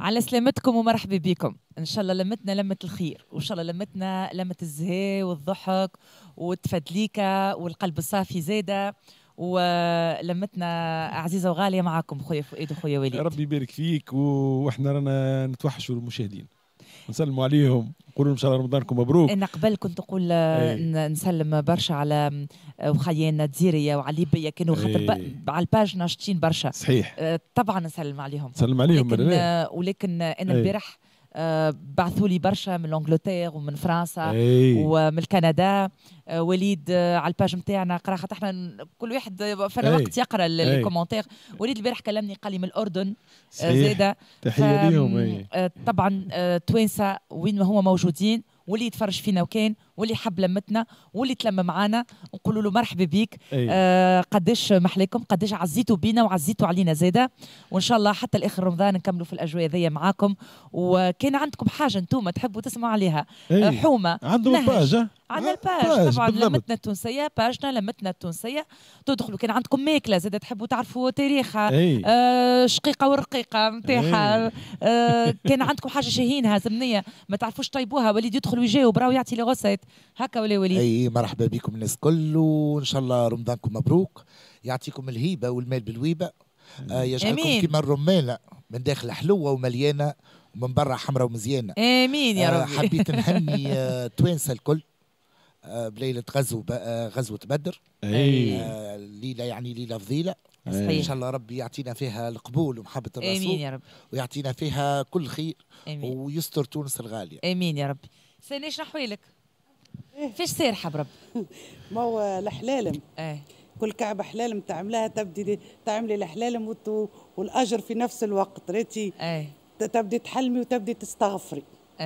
على سلامتكم ومرحبا بكم. ان شاء الله لمتنا لمة الخير، وان شاء الله لمتنا لمة الزهاء والضحك والتفدليكة والقلب الصافي زاده، ولمتنا عزيزه وغاليه معاكم خويا فؤاد وخويا وليد. ربي يبارك فيك، واحنا رانا نتوحشوا المشاهدين، نسلموا عليهم، نقولوا ان شاء الله رمضانكم مبروك. انا قبل كنت نقول نسلم برشا على وخيانا الجزيريه وعلى ليبيا، كانوا خاطر على الباج ناشطين برشا. صحيح. طبعا نسلم عليهم. نسلم عليهم ولكن انا البارح بعثوا لي برشا من انجلترا ومن فرنسا ومن كندا. وليد على الباج نتاعنا قرا، خاطر احنا كل واحد فما وقت يقرا الكومنتير. وليد البارح كلمني قال لي من الاردن زاده. تحيه ليهم. طبعا توانسه وين ما هما موجودين، واللي يتفرج فينا وكان، واللي حب لمتنا، واللي تلم معانا، نقولوا له مرحبا بيك. قداش محليكم، قداش عزيتوا بينا وعزيتوا علينا زاده، وان شاء الله حتى لاخر رمضان نكملوا في الاجواء ذي معاكم. وكان عندكم حاجه انتم تحبوا تسمعوا عليها حومه عندهم باج، عندنا الباج طبعا لمتنا التونسيه، باجنا لمتنا التونسيه. تدخلوا كان عندكم ماكله زاده تحبوا تعرفوا تاريخها، شقيقه ورقيقه نتاعها، كان عندكم حاجه شهينها زمنيه ما تعرفوش طيبوها، وليد يدخل ويجاوب راهو يعطي لي غوسات هكا ولا وليد؟ اي مرحبا بكم الناس الكل، وان شاء الله رمضانكم مبروك، يعطيكم الهيبه والمال بالويبه، يجعلكم كما الرمانه من داخل حلوه ومليانه ومن برا حمراء ومزيانه. امين يا رب. حبيت نهني توانسه الكل بليله غزوه بدر. ليله يعني ليله فضيله. ان شاء الله ربي يعطينا فيها القبول ومحبه الرسول. امين يا رب. ويعطينا فيها كل خير. امين. ويستر تونس الغاليه. امين يا ربي. سنيش نحويلك فيش سارحه برب؟ ما هو الحلالم. كل كعبه حلالم تعملها تبدي تعملي الحلالم والاجر في نفس الوقت. ريتي تبدي تحلمي وتبدي تستغفري.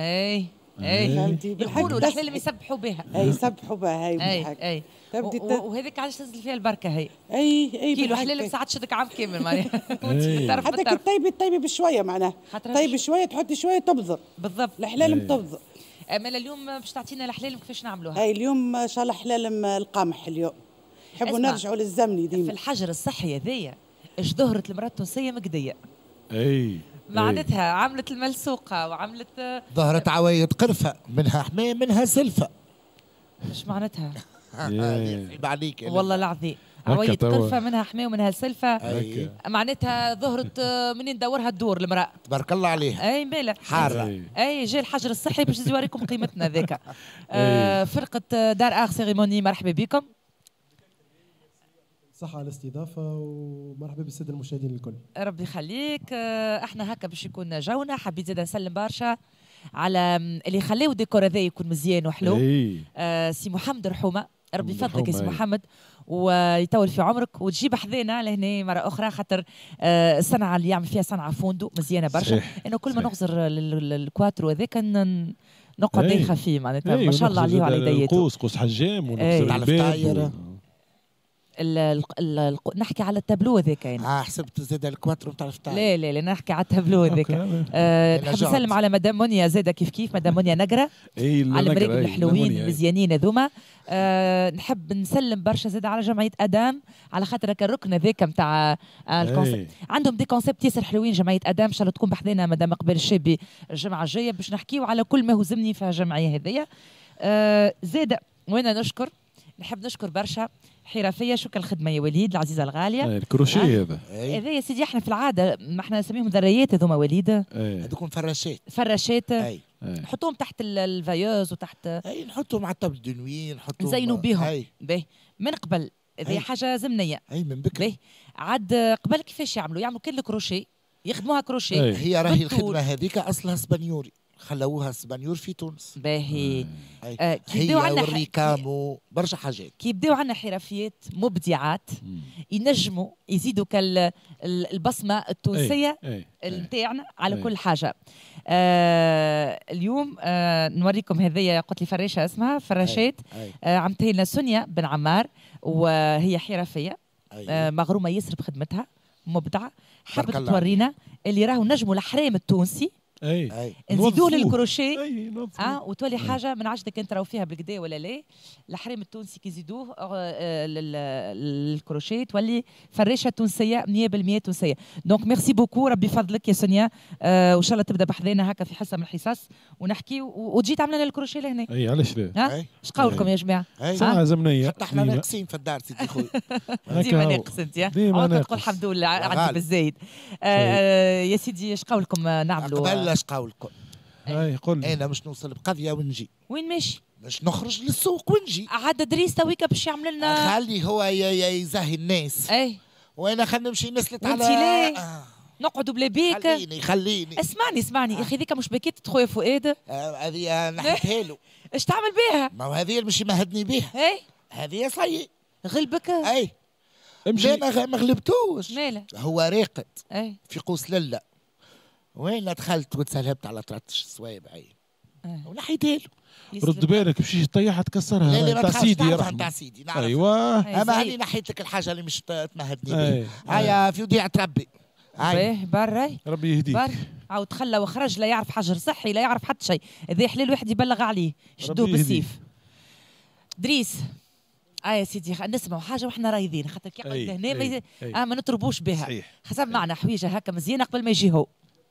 فهمتي؟ يقولوا الحلالم يسبحوا بها. يسبحوا بها هي تبدي وهذيك علاش تنزل فيها البركه هي. اي كيلو حلالم ساعات تشدك عام كامل معناها. حتى طيبي بشويه معناها، طيبي شويه تحطي شويه تبذر. بالضبط. الحلالم تبذر. امال اليوم باش تعطينا الحلالم كيفاش نعملوها؟ هاي اليوم ان شاء الله حلالم القمح. اليوم نحبوا نرجعوا للزمني ديما. في الحجر الصحي هذايا اش ظهرت المراه التونسيه مقديه. معناتها عملت الملسوقه وعملت ظهرت عوايد قرفه، منها حماه منها سلفه. ايش معناتها؟ عليك والله العظيم عوايد قرفه منها حماه ومنها سلفه. معناتها ظهرت منين دورها الدور المراه. تبارك الله عليها. اي ماله حاره. جاي الحجر الصحي باش يوريكم قيمتنا ذاك. فرقه دار اخ سيريموني، مرحبا بكم. صحة على الاستضافة ومرحبا بالسادة المشاهدين الكل. ربي يخليك. احنا هكا باش يكون جونا. حبيت زاد نسلم برشا على اللي خلاو الديكور هذا يكون مزيان وحلو. سي محمد رحومه، ربي يفضلك يا سي محمد ويطول في عمرك وتجيب حذانا لهنا مره اخرى، خاطر الصنعه اللي يعمل فيها صنعه فوندو مزيانه برشا. انه كل ما نغزر الكواترو هذاك نقعد دايخه فيه معناتها ما شاء الله عليه وعلى يديته. قوس حجام ونغزر الباب نحكي على التابلو هذاك يعني. حسبت زاد الكواترو نتاع الفطاير. لا نحكي على التابلو هذاك. نحب نسلم على مدام منيا زاده كيف مدام منيا نقره على المراقب الحلوين المزيانين هذوما. نحب نسلم برشا زاده على جمعيه ادام، على خاطر هكا الركن هذاك نتاع الكونسيبت. عندهم دي كونسيبت ياسر حلوين جمعيه ادام. ان شاء الله تكون بحذنا مدام اقبال الشابي الجمعه الجايه باش نحكيو على كل ما هزمني في الجمعيه هذيا. زاده وانا نحب نشكر برشا حرفيه. شكرا الخدمه يا وليد العزيزه الغاليه. الكروشيه هذا يا سيدي احنا في العاده ما احنا نسميهم ذريات هذوما وليد. هذوكم فراشات. نحطوهم تحت الفايوز وتحت نحطوهم على الطابل دنوي، نحطوهم نزينوا بهم باهي من قبل. هذه حاجه زمنيه من بكري. عاد قبل كيفاش يعملوا كل الكروشيه يخدموها كروشيه. هي راهي الخدمه هذيك اصلها اسبانيوري، خلوها اسبانيور في تونس. باهي. هي والريكامو برشا حاجات. كي يبداو عندنا حرفيات مبدعات ينجموا يزيدوا البصمه التونسيه نتاعنا على كل حاجه. اليوم نوريكم هذيا قلت لي فراشه اسمها فراشات. عملتها لنا سونيا بن عمار وهي حرفيه مغرومه ياسر بخدمتها، مبدعه. حبت تورينا اللي راهو نجموا الحرام التونسي نزيدوه للكروشيه وتولي حاجه من عجلك انت راهو فيها بالكدا ولا لا. الحريم التونسي كيزيدوه للكروشيه تولي فريشه تونسيه 100% تونسيه. دونك ميرسي بوكو، ربي يفضلك يا سونيا، وان شاء الله تبدا بحذانا هكا في حصه من الحصص ونحكي وتجي تعمل لنا الكروشيه لهنا. اي علاش لا؟ اش قولكم يا جماعه؟ ساعه زمنيه حتى احنا ناقصين في الدار سيدي خويا. ديما ناقص انت تقول الحمد لله عندي بالزايد. يا سيدي اش قولكم نعملوا؟ قبل اش قولكم؟ قول انا مش نوصل بقضيه ونجي. وين ماشي؟ باش نخرج للسوق ونجي. عاد دريس تويكا باش يعمل لنا. خلي هو يزهي الناس. وانا خلينا نمشي نسلت على نقعدوا بلا بيك. خليني اسمعني اخي ذيك مش بكيت تخويا فؤاد. هذه نحكيها له. اش تعمل بها؟ ما هو هذه مش يمهدني بها. هذه صحيح غلبك. امشي. ما غلبتوش. ماله؟ هو راقد في قوس لله. وين دخلت وتسلبت على 13 صوايب ونحيتها له. رد بالك باش يطيحها تكسرها. لا تاع سيدي يا رحمة. تاع سيدي نعرف. ايوه اما هذه نحيت لك الحاجه اللي مش تمهدني بها. هيا في وديعه ربي. برا ربي يهديك. عاود خلى وخرج، لا يعرف حجر صحي لا يعرف حتى شيء. اذا حلال واحد يبلغ عليه شدوه بالسيف. دريس يا سيدي نسمعوا حاجه واحنا رايدين خاطر كي قلت هنا ما نطربوش بها. حسب معنا حويجه هكا مزيانه قبل ما يجي هو.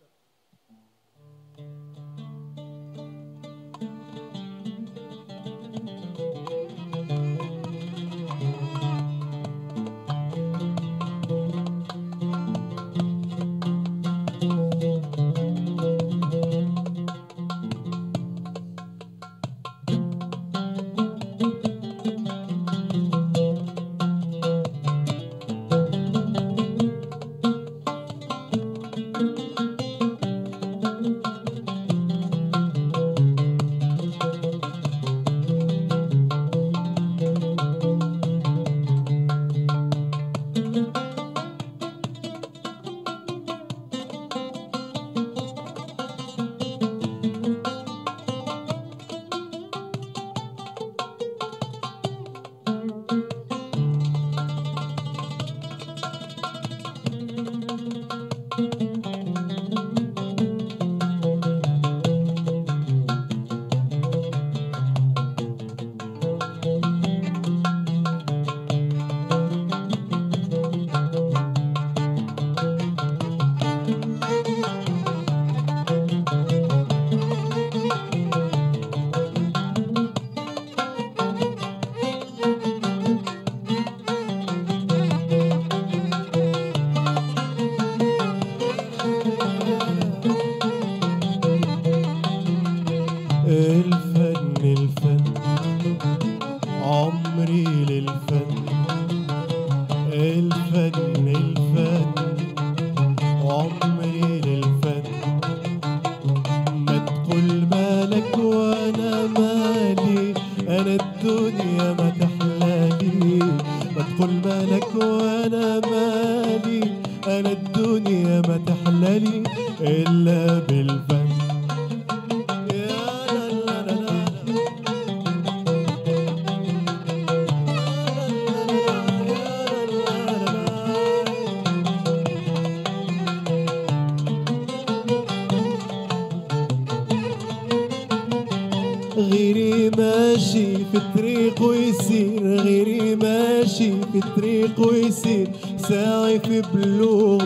غيري ماشي في الطريق ويسير، غيري ماشي في الطريق ويسير، ساعي في بلوغ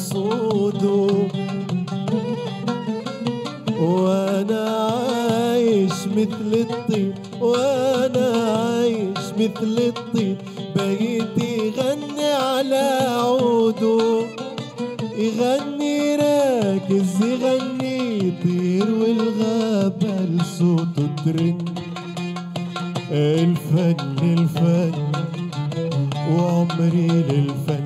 مقصوده، وانا عايش مثل الطير، وانا عايش مثل الطير، بقيت يغني على عوده، يغني راكز يغني يطير والغابة لصوته ترن. الفن الفن وعمري للفن،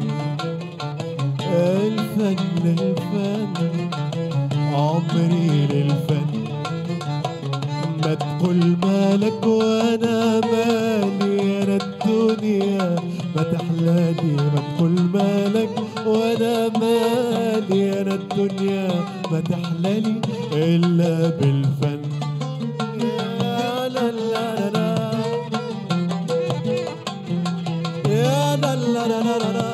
الفن الفن عمري للفن، ما تقول مالك وانا مالي، انا الدنيا ما تحلالي، ما تقول مالك وانا مالي، انا الدنيا ما تحلالي الا بالفن. يا لا لا لا يا لا لا لا لا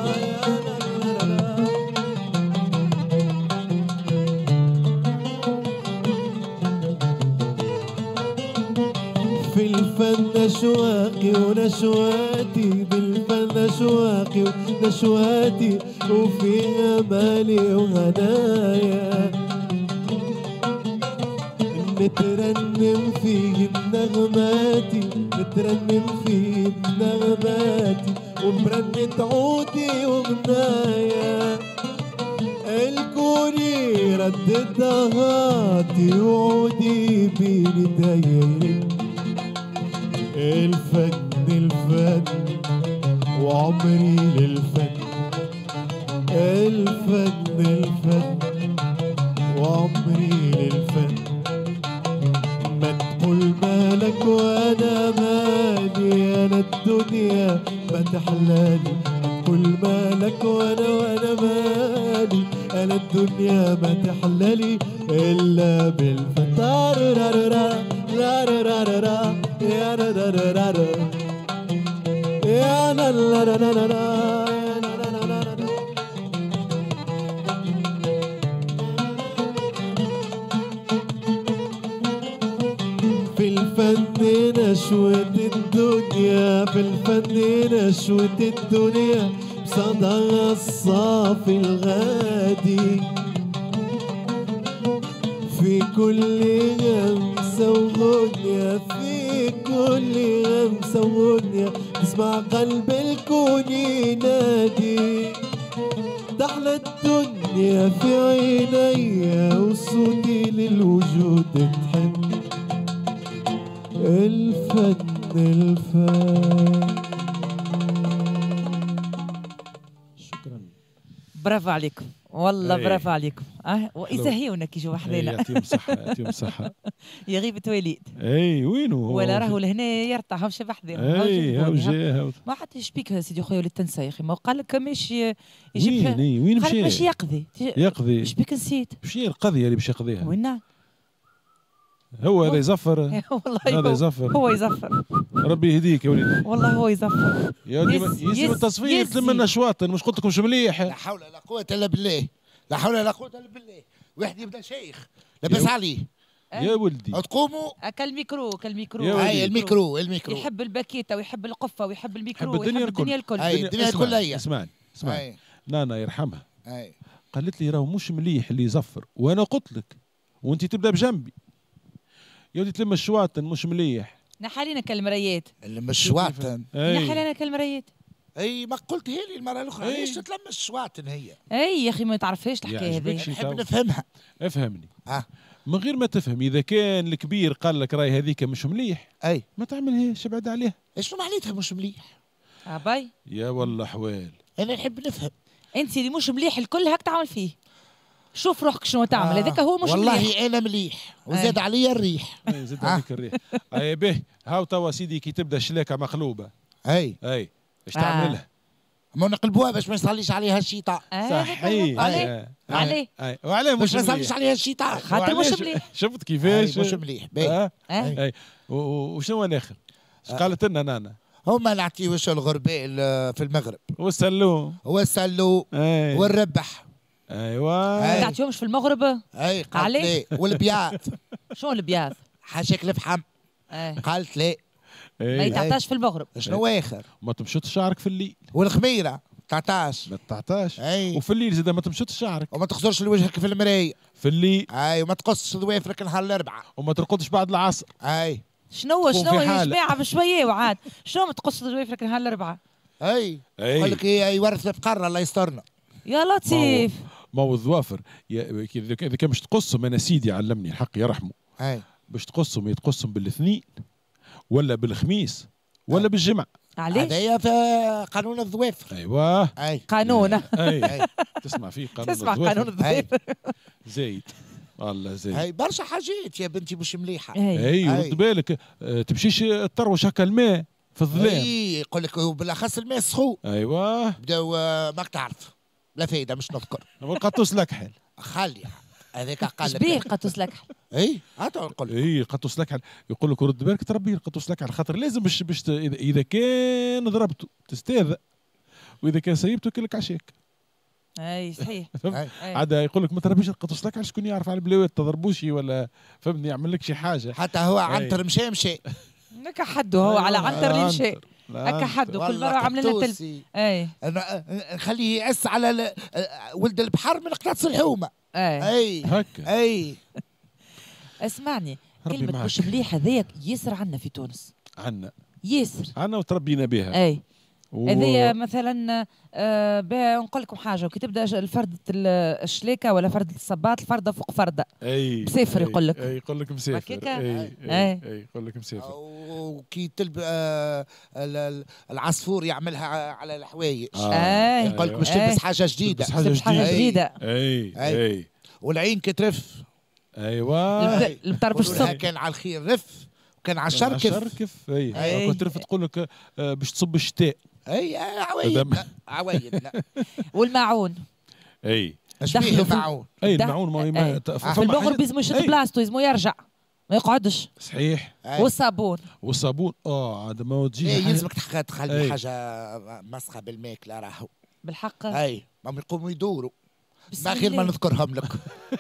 أشواقي ونشواتي بالفن أشواقي ونشواتي وفي أمالي وهدايا نترنم فيه بنغماتي نترنم فيه بنغماتي وبرنة عودي وغنايا الكوني ردت هاتي وعودي بين ايديا الفن وعمري للفن الفن وعمري للفن ما تقول مالك وانا مالي انا الدنيا ما تحلالي كل مالك وانا مالي انا الدنيا ما تحلالي الا بالفطار لا يا لا لا لا لا في الفن نشوة الدنيا في الفن نشوة الدنيا بصدى الصافي الغادي في كل غمسة وغنية في كل غمسة وغنية تسمع قلب الكون ينادي تحلى الدنيا في عينيا وصوتي للوجود تحن الفن شكرا. برافو عليكم والله برافو عليكم. واذا هي هناك يجوا وحدينا. يعطيهم صحه يعطيهم صحه. يغيب وليد. اي وينه هو؟ ولا راهو لهنا يرتاح هاوش بحذنا. اي هاو جا ما حتى يشبيك سيدي خويا وليد تنسى يا اخي. ما قال لك ماشي يجيب وين مشى؟ ماشي يقضي يشبيك نسيت. مش هي القضيه اللي باش يقضيها؟ وين هو هذا يزفر. والله هذا يزفر. هو يزفر. ربي يهديك يا وليد. والله هو يزفر. يا يلزم التصفير تلم لنا شواطن. مش قلت لكم مش مليح. لا حول ولا قوه الا بالله. لا حول ولا قوه الا بالله. واحد يبدا شيخ لاباس عليه. يا ولدي تقوموا كالميكرو هاي الميكرو يحب الباكيته ويحب القفه ويحب الميكرو ويحب الدنيا الكل. الدنيا الكل هي. اسمعني نانا يرحمها قالت لي راهو مش مليح اللي يزفر وانا قلت لك وانت تبدا بجنبي يا ودي تلم الشواطن مش مليح. نحالينا كالمرايات اللي مش شواطن نحالينا كالمرايات. اي ما قلت هي لي المره الاخرى ليش تتلم الشواطن هي؟ اي يا اخي ما تعرفهاش الحكايه هذه. نحب نفهمها. افهمني. من غير ما تفهم اذا كان الكبير قال لك راي هذيك مش مليح ما تعملهاش ابعد عليها. شنو معناتها مش مليح؟ باي يا والله حوال. انا نحب نفهم. انت اللي مش مليح الكل هاك تعمل فيه. شوف روحك شنو تعمل هذاك هو مش والله مليح. والله انا مليح وزاد عليا الريح. زاد عليك الريح. اي به هاو توا سيدي كي تبدا الشلاكه مقلوبه. اي ايش تعمل لها؟ ما نقلبوها باش ما يصليش عليها الشيطان. صحيح. عليه وعليه باش ما يصليش عليها الشيطان. خاطر مش مليح. شفت كيفاش؟ مش مليح. باهي. وشنو الاخر؟ اش قالت لنا نانا؟ هما نعطيوش الغرباء في المغرب. والسلو والربح. ايوا ما تعطيهمش في المغرب؟ قالت لي. والبياض. شنو البياض؟ حاشاك الفحم. قالت لي. ما يتعطاش في المغرب. شنو اخر؟ ما تمشطش شعرك في الليل. والخميره تعطاش. ما تعطاش. وفي الليل زاد ما تمشطش شعرك. وما تخزرش لوجهك في المرايه. في الليل. وما تقصش ضوافرك نهار الاربعاء. وما ترقدش بعد العصر. شنو يا جماعه بشويه وعاد شنو ما تقصش ضوافرك نهار الاربعاء. يقول لك يورث فقر الله يسترنا. يا لطيف. ما هو الظوافر اذا كان باش تقصهم انا سيدي علمني الحق يرحمه. باش تقصهم يتقصهم بالاثنين ولا بالخميس ولا بالجمعة. علاش؟ هذايا في قانون الظوافر. ايوه قانون. تسمع فيه قانون تسمع قانون الظوافر. زايد والله زايد. هاي برشا حاجات يا بنتي مش مليحة. رد بالك تمشيش تروش هكا الماء في الظلام. يقول لك بالاخص الماء السخون. ايوه بداو ماك تعرف لا فايدة مش نذكر. القطوس لكحل. خلي هذاك قال لك. شبيه قطوس لكحل؟ نقول. قطوس لكحل يقول لك رد بالك تربي القطوس لكحل خاطر لازم باش اذا كان ضربته تستاذى واذا كان سيبته كلك عشاك. صحيح. عاد يقول لك ما تربيش القطوس لكحل شكون يعرف على البلاوات تضربوش ولا فهمني يعمل لك شي حاجه. حتى هو عنتر مشى هكا حدو هو على عنتر اللي مشى هكا حدو كل مره عاملين لنا اي نخليه يعس على ولد البحر من قناص الحومه. اي هكا اي اسمعني كلمه مش مليح هذاك ياسر عنا في تونس ياسر عنا وتربينا بها. اي هذه مثلا نقول لكم حاجه وكي تبدا الفردة الشليكه ولا فردة الصباط الفردة فوق فردة مسافر يقول لك. اي يقول لك مسافر. اي يقول لك مسافر. وكي تلب العصفور يعملها على الحوايج. يقول لك باش تلبس حاجه جديده. اي والعين كترف. ايوا البطر باش تصب كان على الخير رف وكان على الشر كف. اي كنت رف تقول لك باش تصب الشتاء. اي عوايدنا والماعون. اي اش فيه الماعون؟ اي الماعون ما في المغرب لازم يشد بلاصتو لازم يرجع ما يقعدش. صحيح. والصابون عاد ما تجي يلزمك تخلي حاجه مسخه بالماكله راهو بالحق. اي ما يقوموا يدوروا ما غير ما نذكرهم لك.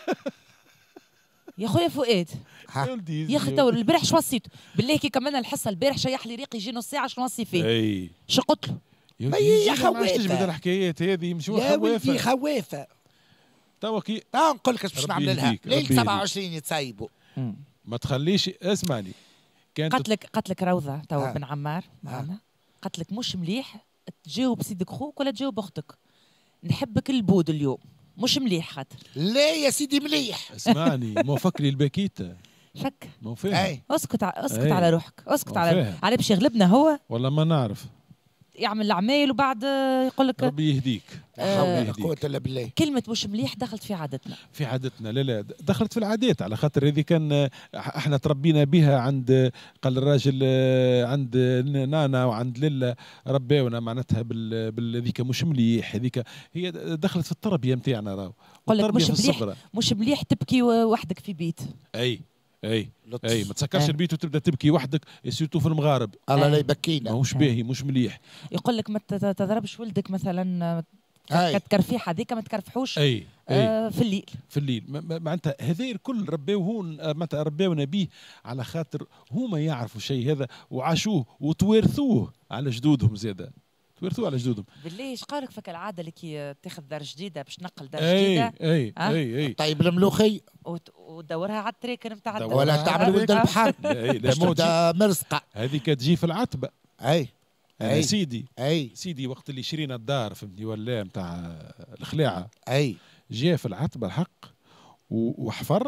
يا خويا فؤاد يا اخي تو البارح شو وصيته بالله كي كمان الحصه البارح شيح لي ريقي يجي نص ساعه شنو نوصي فيه. شو قلت له؟ يا خوافه تجبد الحكايات هذه مش خوافه. يا ولدي خوافه توا كي نقول لك باش نعمل لها ليل 27 يتسيبوا. ما تخليش اسمعني قالت لك روضه توا بن عمار معنا قالت لك مش مليح تجاوب سيدك خوك ولا تجاوب اختك. نحبك البود اليوم مش مليح خاطر. لا يا سيدي مليح. اسمعني مو فكري الباكيته شك مو فاهم. اسكت على روحك اسكت على باش يغلبنا هو والله ما نعرف يعمل العمايل وبعد يقول لك ربي يهديك. لا قوة الا بالله. كلمة مش مليح دخلت في عادتنا. لا دخلت في العادات على خاطر هذه كان احنا تربينا بها عند قال الراجل عند نانا وعند ليلى رباونا معناتها بالذيك مش مليح هذيك هي دخلت في التربية نتاعنا راهو. قول لك مش مليح تبكي وحدك في بيت. اي ما تسكرش البيت وتبدا تبكي وحدك سيرتو في المغارب. الله لا يبكينا. ماهوش باهي مش مليح. يقول لك ما تضربش ولدك مثلا كتكرفيح هذيك ما تكرفحوش في الليل معناتها هذا الكل رباوهون معناتها رباونا به على خاطر هما يعرفوا شيء هذا وعاشوه وتوارثوه على جدودهم زاده. ورثوه على جدودهم. بالله ايش قالك فك العاده اللي كي تاخذ دار جديده باش تنقل دار جديده. اي طيب الملوخي وتدورها على التريكه نتاع ولا تعمل ولد البحر. لا مرزقه هذيك تجي في العتبه. اي سيدي وقت اللي شرينا الدار فهمتني ولا نتاع الخلاعه. جاء في العتبه الحق وحفر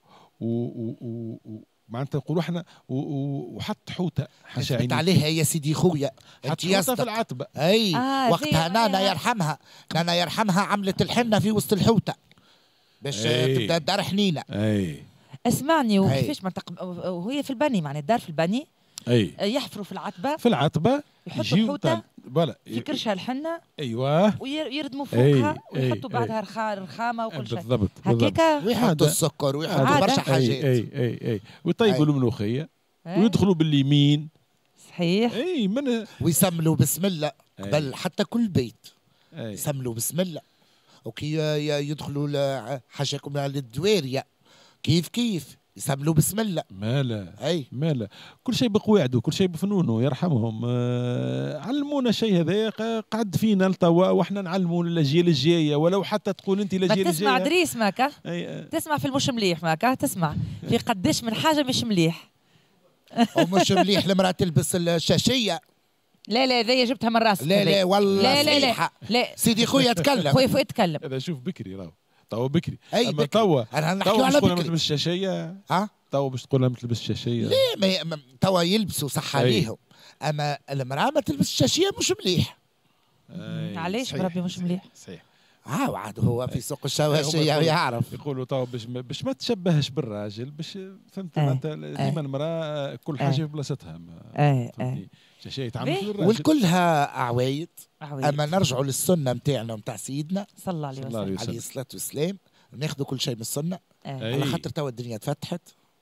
معناتها نقولوا احنا وحط حوته حاشا عيني عليها يا سيدي خويا. حط حوته في العتبه. وقتها نانا يرحمها عملت الحنه في وسط الحوته باش تبدا الدار حنينه. اسمعني وكيفاش وهي في البني معناتها الدار في البني. يحفروا في العتبه يحطوا حوته في كرشها الحنه. ايوه ويردموا فوقها ويحطوا بعدها رخامه وكل شيء بالضبط هكاكا ويحطوا السكر ويحطوا برشا حاجات. اي ويطيبوا الملوخيه ويدخلوا باليمين. صحيح. ويسملوا بسم الله قبل حتى كل بيت. يسملوا بسم الله وكي يدخلوا حاجاكم على الدواريه كيف يسملوا بسم الله. مالا كل شيء بقواعده كل شيء بفنونه يرحمهم. علمونا شيء هذا قعد فينا لتوا واحنا نعلموا للاجيال الجايه ولو حتى تقول انت الاجيال الجايه. تسمع دريس ماكا تسمع في المش مليح ماكا تسمع في قداش من حاجه مش مليح. ومش مليح المراه تلبس الشاشيه. لا هذه جبتها من راسك. لا والله لا سيدي خويا تكلم. خويا فؤاد تكلم. هذا شوف بكري راهو توا بكري. اما توا انا نحكي على بكري. تلبس الشاشيه. توا باش تقول لها ما تلبس الشاشيه. لا توا يلبسوا صح عليهم. اما المراه ما تلبس الشاشيه مش مليح. علاش بربي مش مليح؟ صحيح. وعاد هو في سوق الشواشيه ويعرف. يقولوا توا باش ما تشبهش بالراجل باش فهمت انت ديما المراه كل حاجه في بلاصتها. فهمتني شاشيه يتعامل بالراجل والكلها عوايد. اما نرجعوا للسنه نتاعنا ونتاع سيدنا صلى الله عليه وسلم عليه الصلاه والسلام ناخذوا كل شيء من السنه. على خاطر توا الدنيا تفتحت.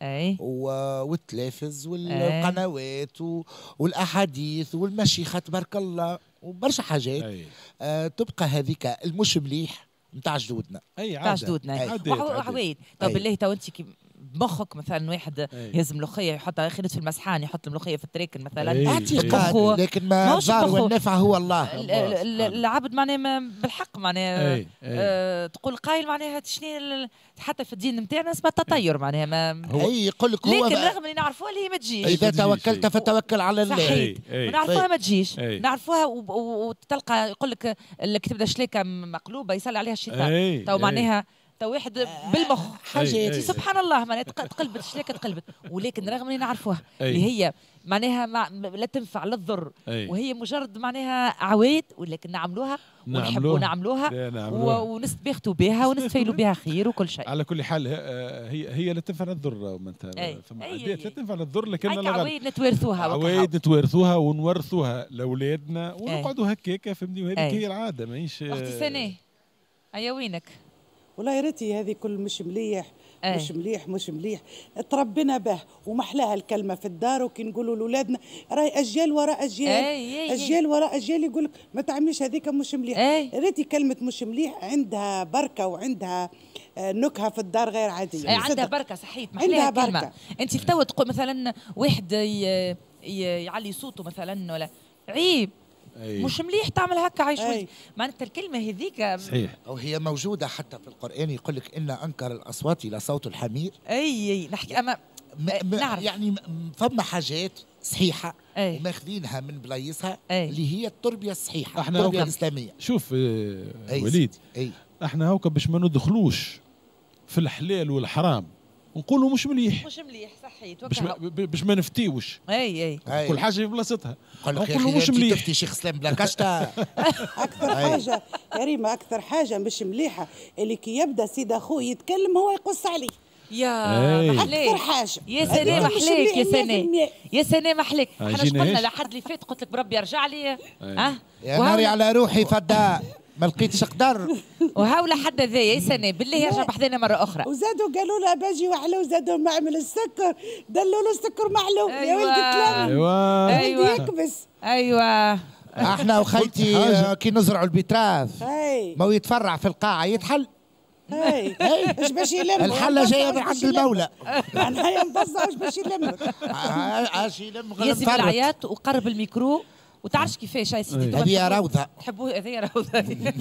والتلافز والقنوات والاحاديث والمشيخه تبارك الله وبرشا حاجات. تبقى هذيك المش مليح نتاع جدودنا. نتاع جدودنا عوايد. طب بالله تو انت بمخك مثلا واحد يهز ملوخيه يحطها خلت في المسحان، يحط الملوخيه في التريكن مثلا اعتقاد، لكن ما الضار والنفع هو الله. العبد معناها بالحق معناها تقول قايل معناها شنو حتى في الدين نتاعنا اسمها التطير معناها ما يقول لك هو لكن رغم اللي نعرفوها اللي هي ما تجيش. اذا توكلت فتوكل على الله. صحيح. ونعرفوها ما تجيش، نعرفوها وتلقى يقول لك الكتاب ده شليكه مقلوبه يصلي عليها الشيطان تو معناها تو واحد بالمخ حاجات سبحان الله معناها تقلبت شليكه تقلبت، ولكن رغم اللي نعرفوها اللي هي معناها لا تنفع لا تضر وهي مجرد معناها عوايد، ولكن نعملوها ونحبوا نعملوها ونستبيختوا بها ونستفيلوا بها خير وكل شيء. على كل حال هي لا تنفع لا تضر، ثم عادات لا تنفع لا تضر، لكن عوايد نتوارثوها عوايد نتوارثوها ونورثوها لاولادنا ونقعدوا هكاك فهمني، وهذيك هي العاده ماهيش. اختي سناء هيا وينك؟ والله يا ريتي هذه كل مش مليح مش مليح تربينا به ومحلاها الكلمه في الدار، وكي نقولوا لاولادنا راهي اجيال وراء اجيال اجيال وراء اجيال يقول لك ما تعمليش هذيك مش مليح. يا ريتي كلمه مش مليح عندها بركه وعندها نكهه في الدار غير عاديه. عندها بركه صحيح محلاها الكلمه. انت تو تقول مثلا واحد يعلي صوته مثلا ولا عيب مش مليح تعمل هكا عايش معناتها الكلمه هذيك صحيح. وهي موجوده حتى في القران يقول لك ان انكر الاصوات الى صوت الحمير. نحكي اما نعرف يعني فما حاجات صحيحه وماخذينها من بلايصها اللي هي التربيه الصحيحه، التربيه الاسلاميه. شوف وليد احنا هوكا باش ما ندخلوش في الحلال والحرام نقولوا مش مليح صحيح باش ما نفتيوش كل حاجه في بلاصتها نقولوا مش مليح. تفتي شيخ سلام بلا كشتا. اكثر حاجه كريمه اكثر حاجه مش مليحه اللي كي يبدا سيد اخوه يتكلم هو يقص عليه. يا محليك اكثر حاجه يا سناء محليك يا سناء يا سناء محليك. احنا قلنا لحد اللي فات قلت لك بربي ارجع لي يا ناري على روحي فداء ما لقيتش قدر وهاولا حد ذا يا سناء بالله يرجع بحذنا مره اخرى. وزادوا قالوا له باجي وحلو زادوا معمل السكر دلوا له السكر معلوم. يا ولدي ايوه يكبس. ايوه احنا وخيتي كي نزرعوا البيتراف ما هو يتفرع في القاعه يتحل. ايش باش يلم الحله جايه من عند المولى. انا هيا مبصع ايش باش يلم اش يلم يزيد العياط وقرب الميكرو وتعرفش كيفاش يا سيدي. هذه روضه تحبوه هذه روضه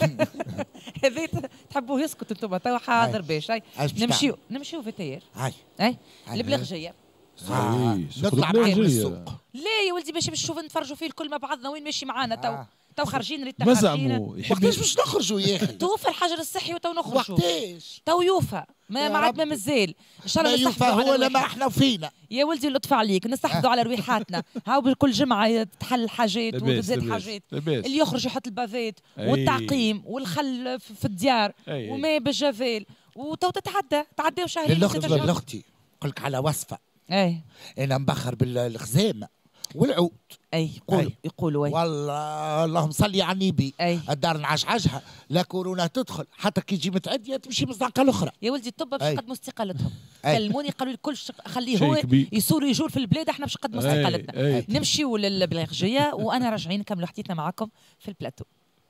هذه تحبوه يسكت انتم تو حاضر باش نمشيو في التيار هاي البلغجيه نطلع معاه من السوق. لا يا ولدي باش نشوف نتفرجوا فيه الكل مع بعضنا وين ماشي معانا تو خارجين ريت مزعموا وقتاش باش نخرجوا يا اخي؟ توفى الحجر الصحي وتو نخرجوا. وقتاش؟ تو يوفى ما عندنا مازال. ان شاء الله يوفى هو لما احنا فينا. يا ولدي اللطف عليك نستحفظوا على رواحاتنا. هاو كل جمعه تحل حاجات وتزيد حاجات. اللي يخرج يحط البافات والتعقيم والخل في الديار وما بالجفال وتو تعداو شهرين. لاختي نقول لك على وصفه. انا مبخر بالخزام والعود. يقولوا والله اللهم صلي على النبي. الدار نعشعشها لا كورونا تدخل حتى كي تجي متعديه تمشي مصدعقه الاخرى. يا ولدي الطب باش يقدموا استقالتهم. كلموني قالوا لي كل خليه هو يصور يجور في البلاد احنا باش نقدموا استقالتنا. نمشيو للبلاغجيه وانا راجعين نكملوا حديثنا معكم في البلاتو.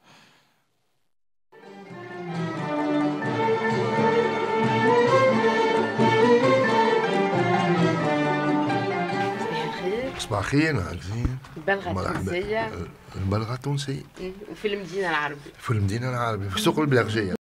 صباح الخير. عارفين البلغة التونسية. البلغة التونسية وفي المدينة العربية. في المدينة العربية في سوق البلغجية.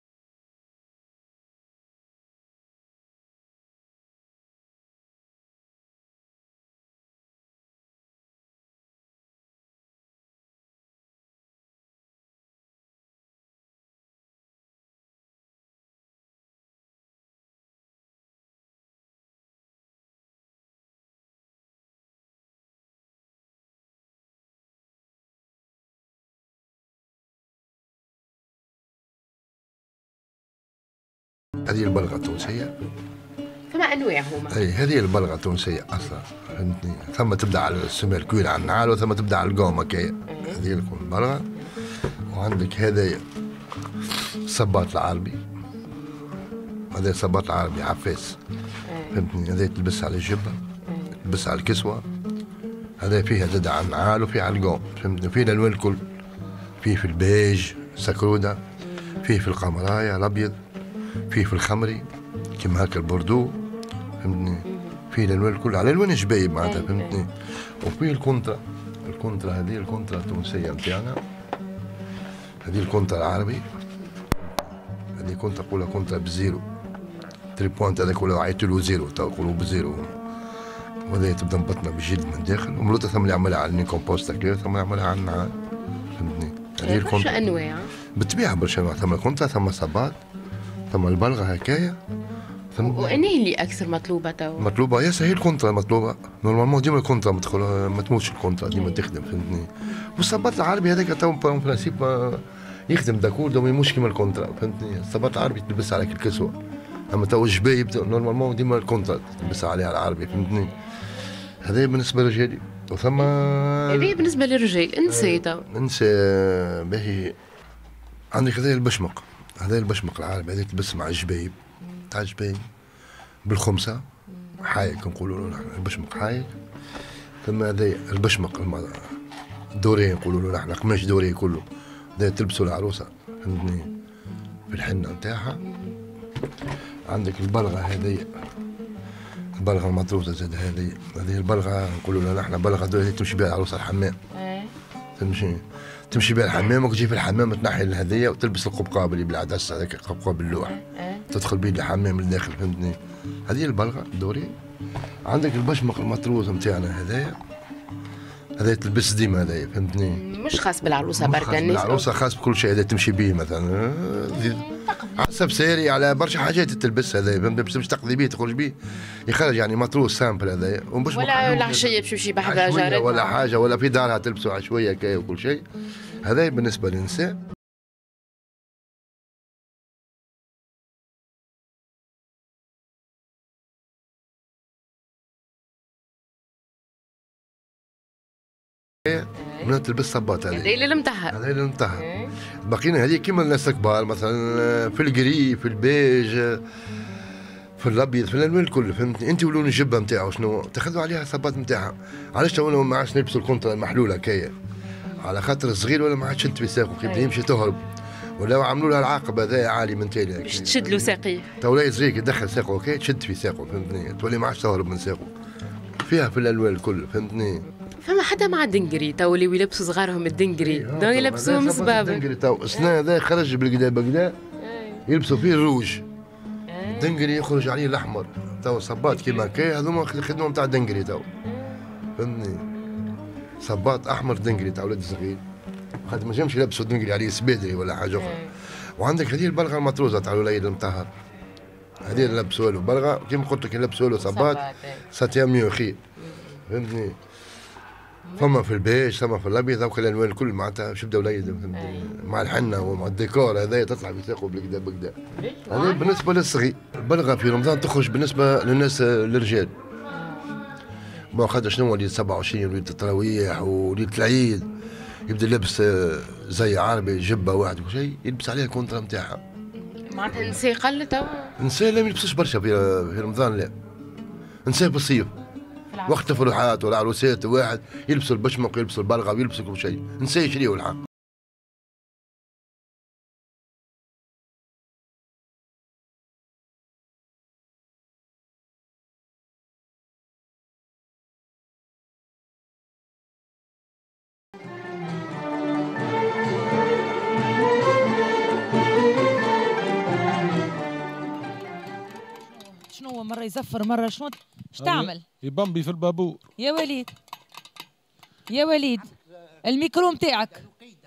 هذه البلغة التونسية. ثم أنواع هما. أي هذه البلغة التونسية أصلا فهمتني. ثم تبدأ على السماء الكويل على النعال وثم تبدأ على القومة كي هذه البلغة. وعندك هذايا الصباط العربي. هذا الصباط العربي عفاس. فهمتني. هذا تلبس على الجبة تلبس على الكسوة. هذا فيها زاد على النعال وفيه على القوم. فهمتني. فيه الألوان الكل. فيه في البيج سكرودة. فيه في القمراية الأبيض. فيه في الخمري كما هكا البردو. فهمتني؟ فيه الالوان الكل على الوان جبايب معناتها فهمتني؟ وفيه الكونترا هذه الكونترا التونسيه نتاعنا، هذه الكونترا العربي، هذه كونترا نقولها كونترا بزيرو 3 بوينت، هذاك ولا عيطوا له زيرو تو يقولوا بزيرو، وهذا تبدا مبطنه بالجلد من داخل، ومرات ثم اللي يعملها على النيكومبوست كلير، ثم يعملها على النعال فهمتني؟ هذه الكونترا برشا انواع بالطبيعه برشا انواع، ثم الكونترا ثم صباط ثم البلغه هكايا. وانهي اللي اكثر مطلوبه تو؟ مطلوبه ياسر هي الكونترا مطلوبه، نورمالمون ديما الكونترا مدخل ما تموتش الكونترا ديما تخدم فهمتني؟ والصباط العربي هذاك تو اون برانسيب يخدم داكور دو ما يموتش كيما الكونترا فهمتني؟ الصباط العربي تلبس عليك الكسوه، اما تو الجبايب نورمالمون ديما الكونترا تلبس عليها العربي فهمتني؟ هذا بالنسبه للرجال، وثم هذه بالنسبه للرجال. النساء تو؟ النساء باهي عندك هذا البشمق، هذا البشمق العربي هذا تلبس مع الجبايب تاع الجبايب بالخمسه حايك نقولوا له نحن البشمق حايك. ثم هذا البشمق دوري نقولوا له نحن قماش دوري كله، هذا تلبسوا العروسه فهمتني في الحنه نتاعها. عندك البلغه هذه، البلغه المطروزه زاد هذه البلغه نقولوا لها نحن بلغه دوري تمشي بها العروسه الحمام. تمشي بها الحمام وتجي في الحمام تنحي الهديه وتلبس القبقاب اللي بالعدس هذاك القبقاب اللوح، تدخل به الحمام لداخل فهمتني؟ هذه البلغه دوري. عندك البشمق المطروز نتاعنا هذا تلبس ديما هذايا فهمتني؟ مش خاص بالعروسه برك، العروسه خاص بكل شيء هذا تمشي به مثلا حسب ساري على برشا حاجات تلبس هذايا باش تقضي به تخرج به يخرج يعني مطروز سامبل هذايا. ولا العشيه باش تمشي بحذا جارتها ولا حاجه ولا في دارها تلبسوا عشويه كاي وكل شيء. هذا بالنسبه للنساء. من تلبس صباط هذه اللي المطهر، هذا اللي المطهر. باقيين هذه كيما الناس الكبار مثلا في الجري في البيج في الابيض في الالوان الكل فهمتني؟ انت ولون الجبه نتاعو شنو تاخذوا عليها الصباط نتاعها. علاش تو ما عادش نلبسوا الكونترا المحلوله كايا على خاطر الصغير ولا ما عادش شد في ساقه كي يبدا يمشي تهرب، ولا عملوا لها العاقب هذا عالي من تالي باش تشد له ساقيه. تو لا صغير يدخل ساقه كي تشد في ساقه فهمتني؟ تولي ما عادش تهرب من ساقه. فيها في الالوان الكل فهمتني؟ فما حتى مع الدنقري تو اللي يلبسوا صغارهم الدنقري دو يلبسوهم صباب. الدنقري تو السنه هذا خرج بالكدا بكدا يلبسوا فيه الروج، الدنقري يخرج عليه الاحمر. تو صباط كيما كي هذوما خدمه نتاع الدنقري تو فهمتني؟ صباط احمر دنقري تاع ولاد الصغير خاطر ما جامش يلبسوا الدنقري عليه سبيدري ولا حاجه اخرى. وعندك هذه البلغه المطروزه تاع الوليد المطهر، هذه اللي لبسوا له بلغه كيما قلت لك يلبسوا له صباط ساتيا ميو خير فهمتني؟ ثم في البيج ثم في الابيض هذوك الالوان الكل معناتها باش يبدا وليد مع الحنه ومع الديكور هذايا تطلع بيساقوا بالكدا بكدا. هذا بالنسبه للصغير. البلغه في رمضان تخرج بالنسبه للناس الرجال. ما خاطر شنو وليد 27 وليد التراويح وليد العيد يبدا لابس زي عربي جبه واحد وكل شيء يلبس عليها الكونترا نتاعها. معناتها النساء قل تو؟ النساء لا ما يلبسوش برشا في رمضان لا. النساء في الصيف وقت الفرحات ولا عروسات واحد يلبسوا البشمق ويلبسوا البلغه ويلبسوا كل شيء، النساء يشريوا الحق. شنو مرة يزفر مرة شنو تعمل؟ يبمبي في البابور. يا وليد يا وليد الميكرو نتاعك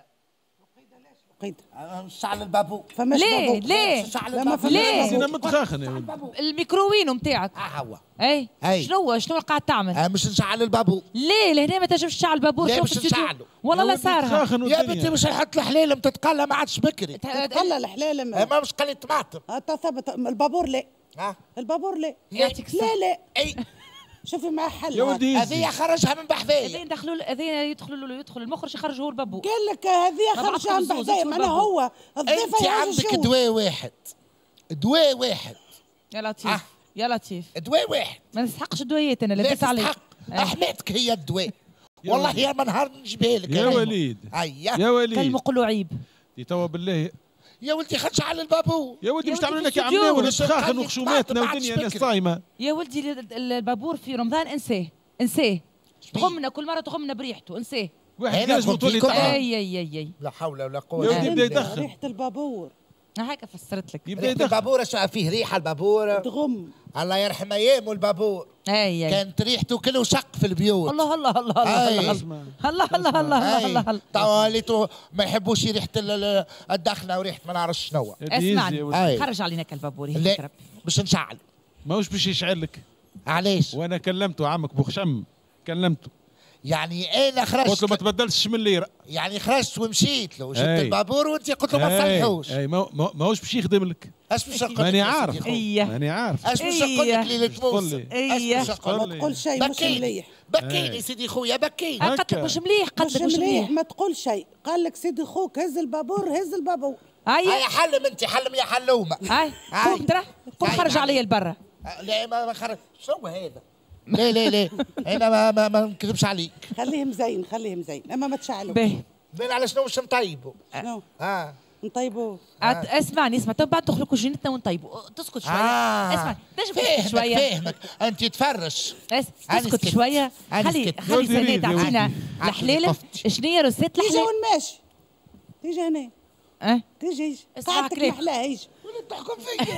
نشعل البابور. فماش ليه ليه ليه متخاخن يا ولد. الميكرو وينو نتاعك؟ هو اي شنو قاعد تعمل؟ مش نشعل البابور. ليه لهنا ما تنجمش تشعل البابور؟ ليه مش نشعله؟ والله لا صارها يا بنتي مش نحط الحليله متتقلى ما عادش بكري. تتقلى الحليله ما مش قلي طماطم. ثبت البابور لا. البابور لا. لا اي شوفي معاه حل. هذه خرجها من بحذايا. يدخل المخرج يخرج هو البابور. قال لك هذه خرجها من بحذايا معناها هو الضيفه. انت عندك دواء واحد يا لطيف يا لطيف دواء واحد ما نسحقش دوايات انا لاباس عليك. حماتك هي الدواء والله يا ما نهار نجيبها لك يا وليد يا وليد كلمه قولوا عيب. توا بالله يا ولدي خدش على البابور. يا ولدي مش تعملوا لك يا عمنا ولا سخاخن وخشوماتنا والدنيا ناس صايمه. يا ولدي البابور في رمضان انساه انساه. تغمنا كل مره تغمنا بريحته انساه. واحد لازم تولي تحت. اي لا حول ولا قوه. يا ولدي يبدا يدخن. ريحه البابور. هكا فسرت لك. يبدا يدخن. البابور فيه ريحه البابور. تغم. الله يرحم ايامه البابور. اي كانت ريحته كله شق في البيوت. الله الله الله الله الله الله الله الله. طواليته ما يحبوش ريحه الدخنه وريحه ما نعرفش شنو. اسمعني خرج علينا كالبابور. لا باش نشعل. ماهوش باش يشعل لك. علاش؟ وانا كلمته عمك بوخشم كلمته. يعني انا خرجت قلت له ما تبدلش الشمليره. يعني خرجت ومشيت له جبت البابور وانت قلت له ما تصلحوش. اي ماهوش باش يخدم لك. اش باش نقول لك؟ ماني عارف. ماني عارف. اش باش نقول لك ليلة موسى؟ اش باش نقول؟ ما تقول شيء مش مليح. بكيني سيدي خويا بكيني. قالت لك مش مليح. قالت لك مش مليح. ما تقول شيء. قال لك سيدي خوك هز البابور هز البابور. هاي حلم انت حلم يا حلومه. هاي قوم ترى قوم خرج علي لبرا. لا ما خرج. شنو هذا؟ لا لا لا انا ما نكذبش عليك. خليه مزين خليه مزين اما ما تشعلوش. باين على شنو باش نطيبوا. شنو؟ نطيبوه. اسمعني اسمع تو بعد تخلق كوجينتنا ونطيبوا. تسكت شويه. اسمع تسكت شويه. فاهمك انت تفرش. تسكت شويه. خلي سنة تعطينا الحليله. شنو هي روسيت الحليله؟ تيجي وين ماشي؟ تيجي هنا. تيجي قاعدتك محلاها يجي. ولا تحكم فيا.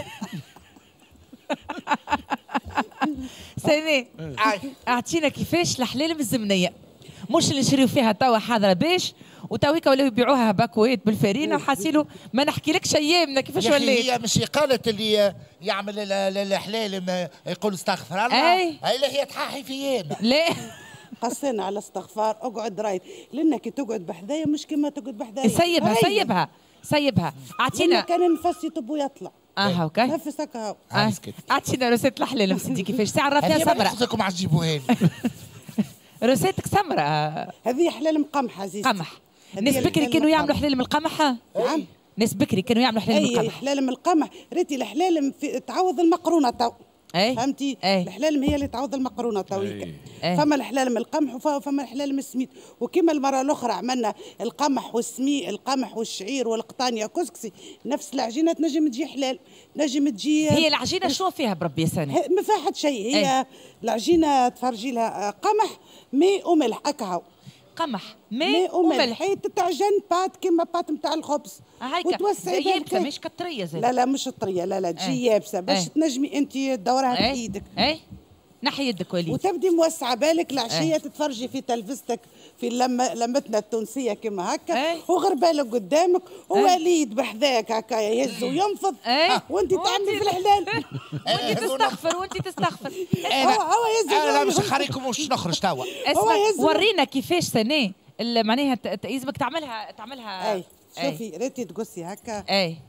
سامي اعطينا كيفاش الحلال من الزمنيه مش اللي نشريو فيها توا حاضره باش وتويكا ولاو يبيعوها باكويت بالفارينه وحاسيلو ما نحكيلكش ايامنا كيفاش ولات. هي مش قالت اللي يعمل الحلال يقول استغفر الله. اي لا هي تحاحي فينا. لا قصينا على استغفار اقعد رايت لانك تقعد بحذايا مش كما تقعد بحذايا. سيبها اعطينا كان نفس يطب ويطلع. هاكا نفس هكا اعطينا روسيت الحلال مسدي كيفاش ساعه فيها سمراء. خصكم عجبوها لي. روسيتك سمراء. هذه حلال مقمح عزيزتي. قمح. ناس بكري كانوا يعملوا حلال من القمح. نعم ناس بكري كانوا يعملوا حلال من القمح. حلال من القمح ريتي الحلال تعوض المقرونه تو. فهمتي؟ الحلال هي اللي تعوض المقرونه تويك. فما الحلال من القمح وفما الحلال من السميد وكما المره الاخرى عملنا القمح القمح والشعير والقطان يا كسكسي نفس العجينه تنجم تجي حلال نجم تجي. هي العجينه شو فيها بربي يا سنة؟ ما فيها حد شيء. هي العجينه تفرجي لها قمح ماء وملح هكا. قمح ماء وملح. هي تتعجن بات كيما بات نتاع الخبز. وتوسعي يابسه مش كطريه زي. لا مش طريه لا تجي يابسه باش تنجمي انت تدورها بايدك. نحي يدك وليد وتبدي موسعه بالك العشيه تتفرجي في تلفزتك في لمتنا التونسيه كما هكا وغربالك قدامك ووليد بحذاك هكا يهز وينفض وانت تعملي في الحلال. وانت تستغفر هو يهز. انا مش خاريكم وش نخرج توا. ورينا كيفاش سنة معناها يلزمك تعملها. شوفي ريتي تقصي هكا.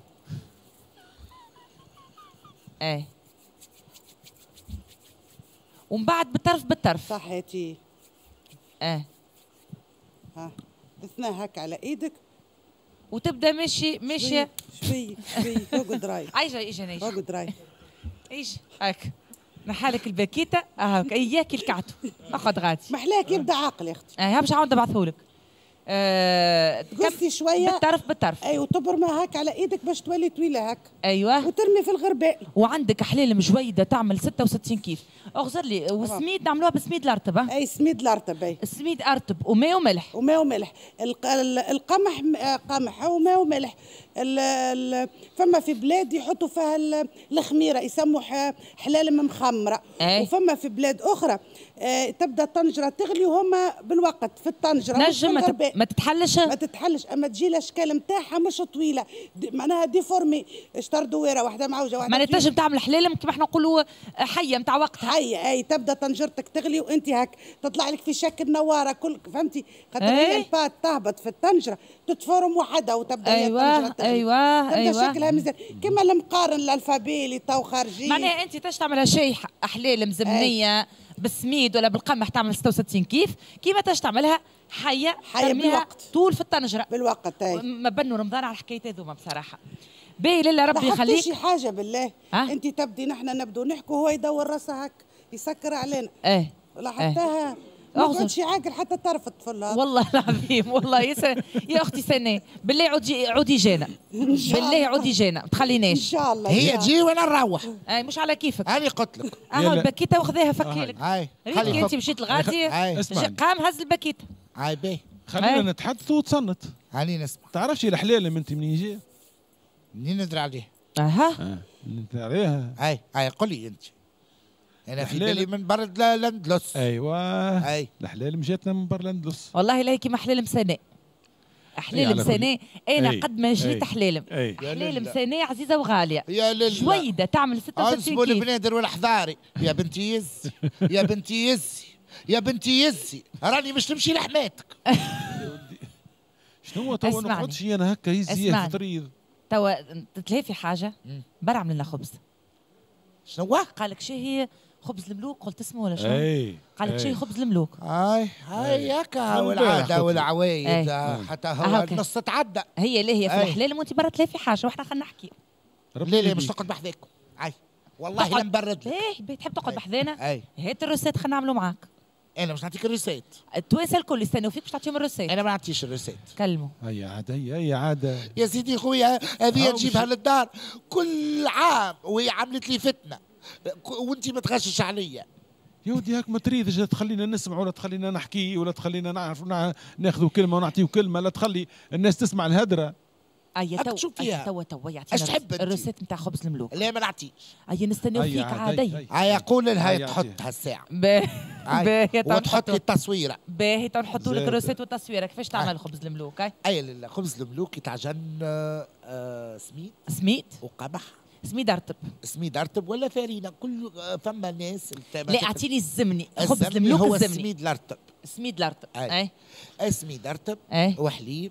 ومن بعد بالطرف صحيتي. ها تثنى هكا على ايدك وتبدا ماشيه شوي اقعد راي. ايجا اقعد راي. ايجي هاك نحالك الباكيته هاك اياك الكعتو اقعد غادي. محلاك يبدا عاقل يا اختي. ها باش نعاود نبعثهولك. تقصي شويه بالطرف. وتبرمى هاك على ايدك باش تولي طويله هاك. ايوه وترمي في الغرباء. وعندك حلال مجويده تعمل 66 كيف. اغزر لي وسميد نعملوها بسميد الارتب. سميد الارتب. السميد ارتب وماء وملح. القمح قمح وماء وملح. فما في بلاد يحطوا فيها الخميره يسموها حلال مخمره. وفما في بلاد اخرى تبدا الطنجره تغلي وهما بالوقت في الطنجره. نجم ما تتحلش اما تجي الاشكال نتاعها مش طويله معناها ديفورمي اشتر دويره واحده معوجه واحده. ما تنجم تعمل حلال كيما احنا نقولوا حيه نتاع وقتها. حيه تبدا طنجرتك تغلي وانت هاك تطلع لك في شكل نواره كل فهمتي خاطر البات تهبط في الطنجره تتفرم وحدها وتبدا ايوه شكلها مزيان كما المقارن الالفابي اللي تو خارجين. معناها انت تاش تعملها شيء حلال مزمنيه بالسميد ولا بالقمح تعمل 66 كيف كيما تاش تعملها حيه بالوقت طول في الطنجره بالوقت. ما بنوا رمضان على الحكايه هذوما بصراحه. باهي لله ربي يخليك. شي حاجه بالله انت تبدي نحن نبدو نحكوا هو يدور راسه هك يسكر علينا. لاحظتها ما كنتش عاقل حتى طرف الطفل. والله العظيم والله يا اختي سنة بالله عودي جانا بالله عودي جانا ما تخليناش ان شاء الله. هي تجي وانا نروح. اي مش على كيفك. انا قلت لك اهو البكيته واخذاها فكيلك. هاي خلي انت مشيت الغادي قام هز البكيته. هاي باهي خلينا نتحدثوا وتصنت. هاني نسمع. تعرفش الحلال انت منين جاي؟ منين ندري عليه؟ اها ندري عليها. هاي قولي انت. انا في بالي من برد لاندلس. ايوه الحلال مشيتنا من بر لاندلس. والله لا كيما حلال مسناء. حلال مسناء انا قد ما جريت حلال. حلال مسناء عزيزه وغاليه. يا لله جويده تعمل 66 كيلو. البنادر والحذاري يا بنتي يزي يا بنتي يزي يا بنتي يزي راني مش تمشي لحماتك. شنو توا نقعدش انا هكا يزي فطريد. توا تتلهي حاجه برا عمل لنا خبز. شنو؟ قال لك شو هي خبز الملوك؟ قلت اسمه ولا شنو؟ قال لك شو خبز الملوك؟ هاي هكا والعاده والعوايد حتى هو النص تعدى. هي اللي هي في الحلال وانت برا تلافي حاجه واحنا خلينا نحكي. لا مش تقعد بحذاكم. والله لا نبرد. ليه تحب تقعد بحذانا؟ هات الروسيت خلينا نعملوا معاك. انا مش نعطيك الروسيت. التوانسه الكل يستنوا فيك باش تعطيهم الروسيت. انا ما نعطيش الروسيت. كلموا. هي عاده هي عاده يا سيدي خويا هذه تجيبها للدار كل عام وهي عملت لي فتنه وانت ما تغشش عليا. يا ودي هاك ما تريدش تخلينا نسمع ولا تخلينا نحكي ولا تخلينا نعرف ناخذوا كلمه ونعطيه كلمه، لا تخلي الناس تسمع الهدره. توا يعطينا الروسيت نتاع خبز الملوك. لا ما نعطيش. نستناو فيك عادي. يقول لها تحط هالساعه وتحط لي التصويره. باهي نحطوا لك الروسيت والتصويره. كيفاش تعمل خبز الملوك؟ لا خبز الملوك يتعجن سميد وقمح. سميد ارتب. سميد ارتب ولا فارينه كل فما ناس. لا اعطيني الزمني. خبز الملوك هو الزمني. سميد الارتب. سميد الارتب. سميد ارتب وحليب.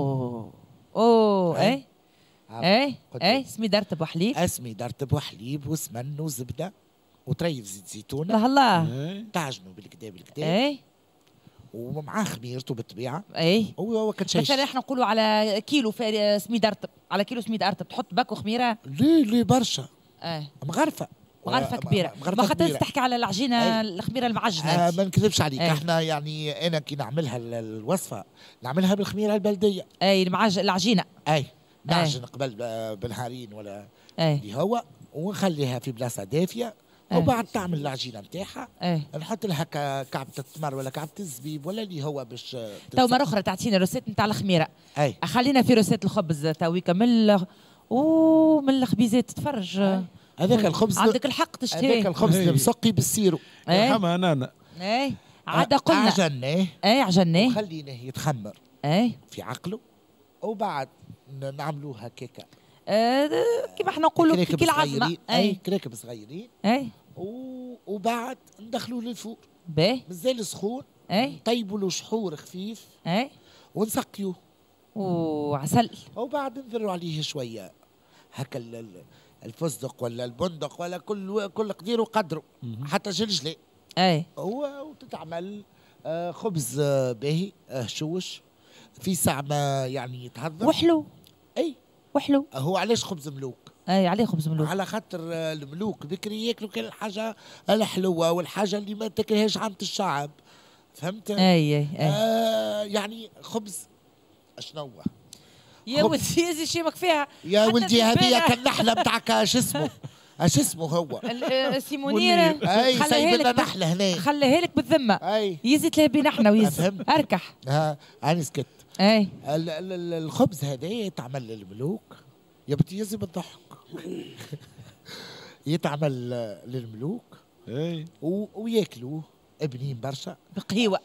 سميد ارتب وحليب. سميد ارتب وحليب وسمن وزبده وطريف زيت زيتون. الله تعجنوا بالكدا ومعاه خميرته بالطبيعه. هو كتشيش. مثلا احنا نقولوا على كيلو سميد ارتب، على كيلو سميد ارتب تحط باكو خميره؟ ليه برشا. مغرفه كبيره. ما خاطرش تحكي على العجينه الخميره المعجنه. ما نكذبش عليك. احنا يعني انا كي نعملها الوصفه نعملها بالخميره البلديه. العجينه. نعجن قبل بنهارين ولا اللي هو ونخليها في بلاصه دافيه. وبعد تعمل العجينه نتاعها نحط لها كعبه التمر ولا كعبه الزبيب ولا اللي هو باش تو مره اخرى تعطينا روسيت نتاع الخميره. خلينا في روسيت الخبز تويكا من الخبيزات تتفرج. هذاك الخبز عندك الحق تشتري. هذاك الخبز المسقي بالسيرو. حما انا عاد قلنا عجناه. عجناه وخليناه يتخمر في عقله وبعد نعملوها كيكه. كيما احنا نقولوا كيك العظمه. كراكب صغيرين. وبعد ندخلوه للفور. مازال سخون. نطيبوا له شحور خفيف. ونسقيوه. عسل. وبعد نذروا عليه شويه هكا الفستق ولا البندق ولا كل قدير وقدره حتى جلجلة. وتتعمل خبز باهي شوش في ساعة ما يعني يتهضم وحلو. وحلو. هو علاش خبز ملوك؟ عليه خبز ملوك على خاطر الملوك بكري ياكلوا كل الحاجة الحلوة والحاجة اللي ما تاكلهاش عامة الشعب. فهمت؟ يعني خبز شنو؟ يا ولدي يا شيمك فيها يا ولدي هذه كالنحلة بتاعك شو اسمه هو سيمونيرة. سايب لنا نحلة هنا. خليها لك بالذمة. يزيد لها بين احنا ويزيد اركح. أنا سكت. الخبز هذا يتعمل للملوك يا بنتي يزي بالضحك. يتعمل للملوك وياكلوه ابنين برشا بقهيوة.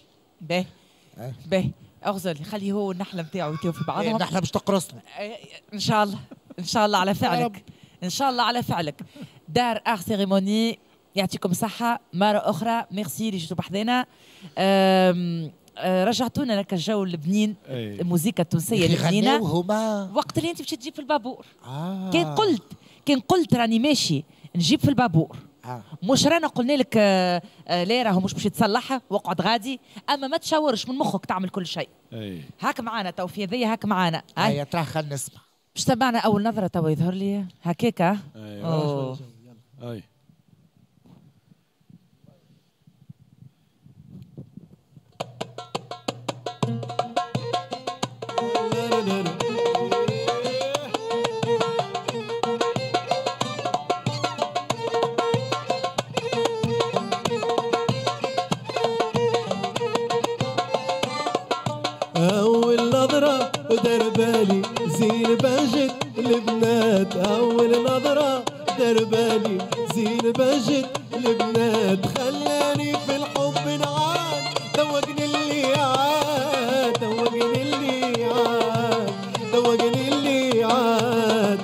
باهي اغزل خلي هو النحله نتاعو يتيو في بعضهم. النحله باش تقرصنا ان شاء الله. ان شاء الله على فعلك. ان شاء الله على فعلك. دار اخ سيريموني يعطيكم صحه مره اخرى. ميرسي اللي جيتوا بحذنا. رجعتونا لك الجو البنين. الموسيقى التونسيه البنينه وقت اللي انت باش تجيب في البابور. كان قلت راني ماشي نجيب في البابور. مش رانا قلنا لك لا راهو مش باش يتصلحها واقعد غادي. اما ما تشاورش من مخك تعمل كل شيء. هاك معانا تو في هذيا هاك معانا. هيا ترى خلينا نسمع. باش تبعنا اول نظره تو يظهر لي هكاك. البنات أول نظرة دربالي زين بجد البنات خلاني في الحب نعاد دوقني اللي عاد دوقني اللي عاد دوقني اللي عاد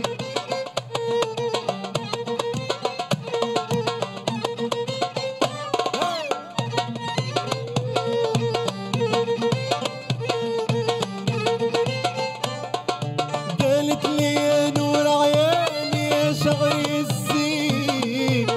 قالت لي يا نور عيالي يا شعري الزيك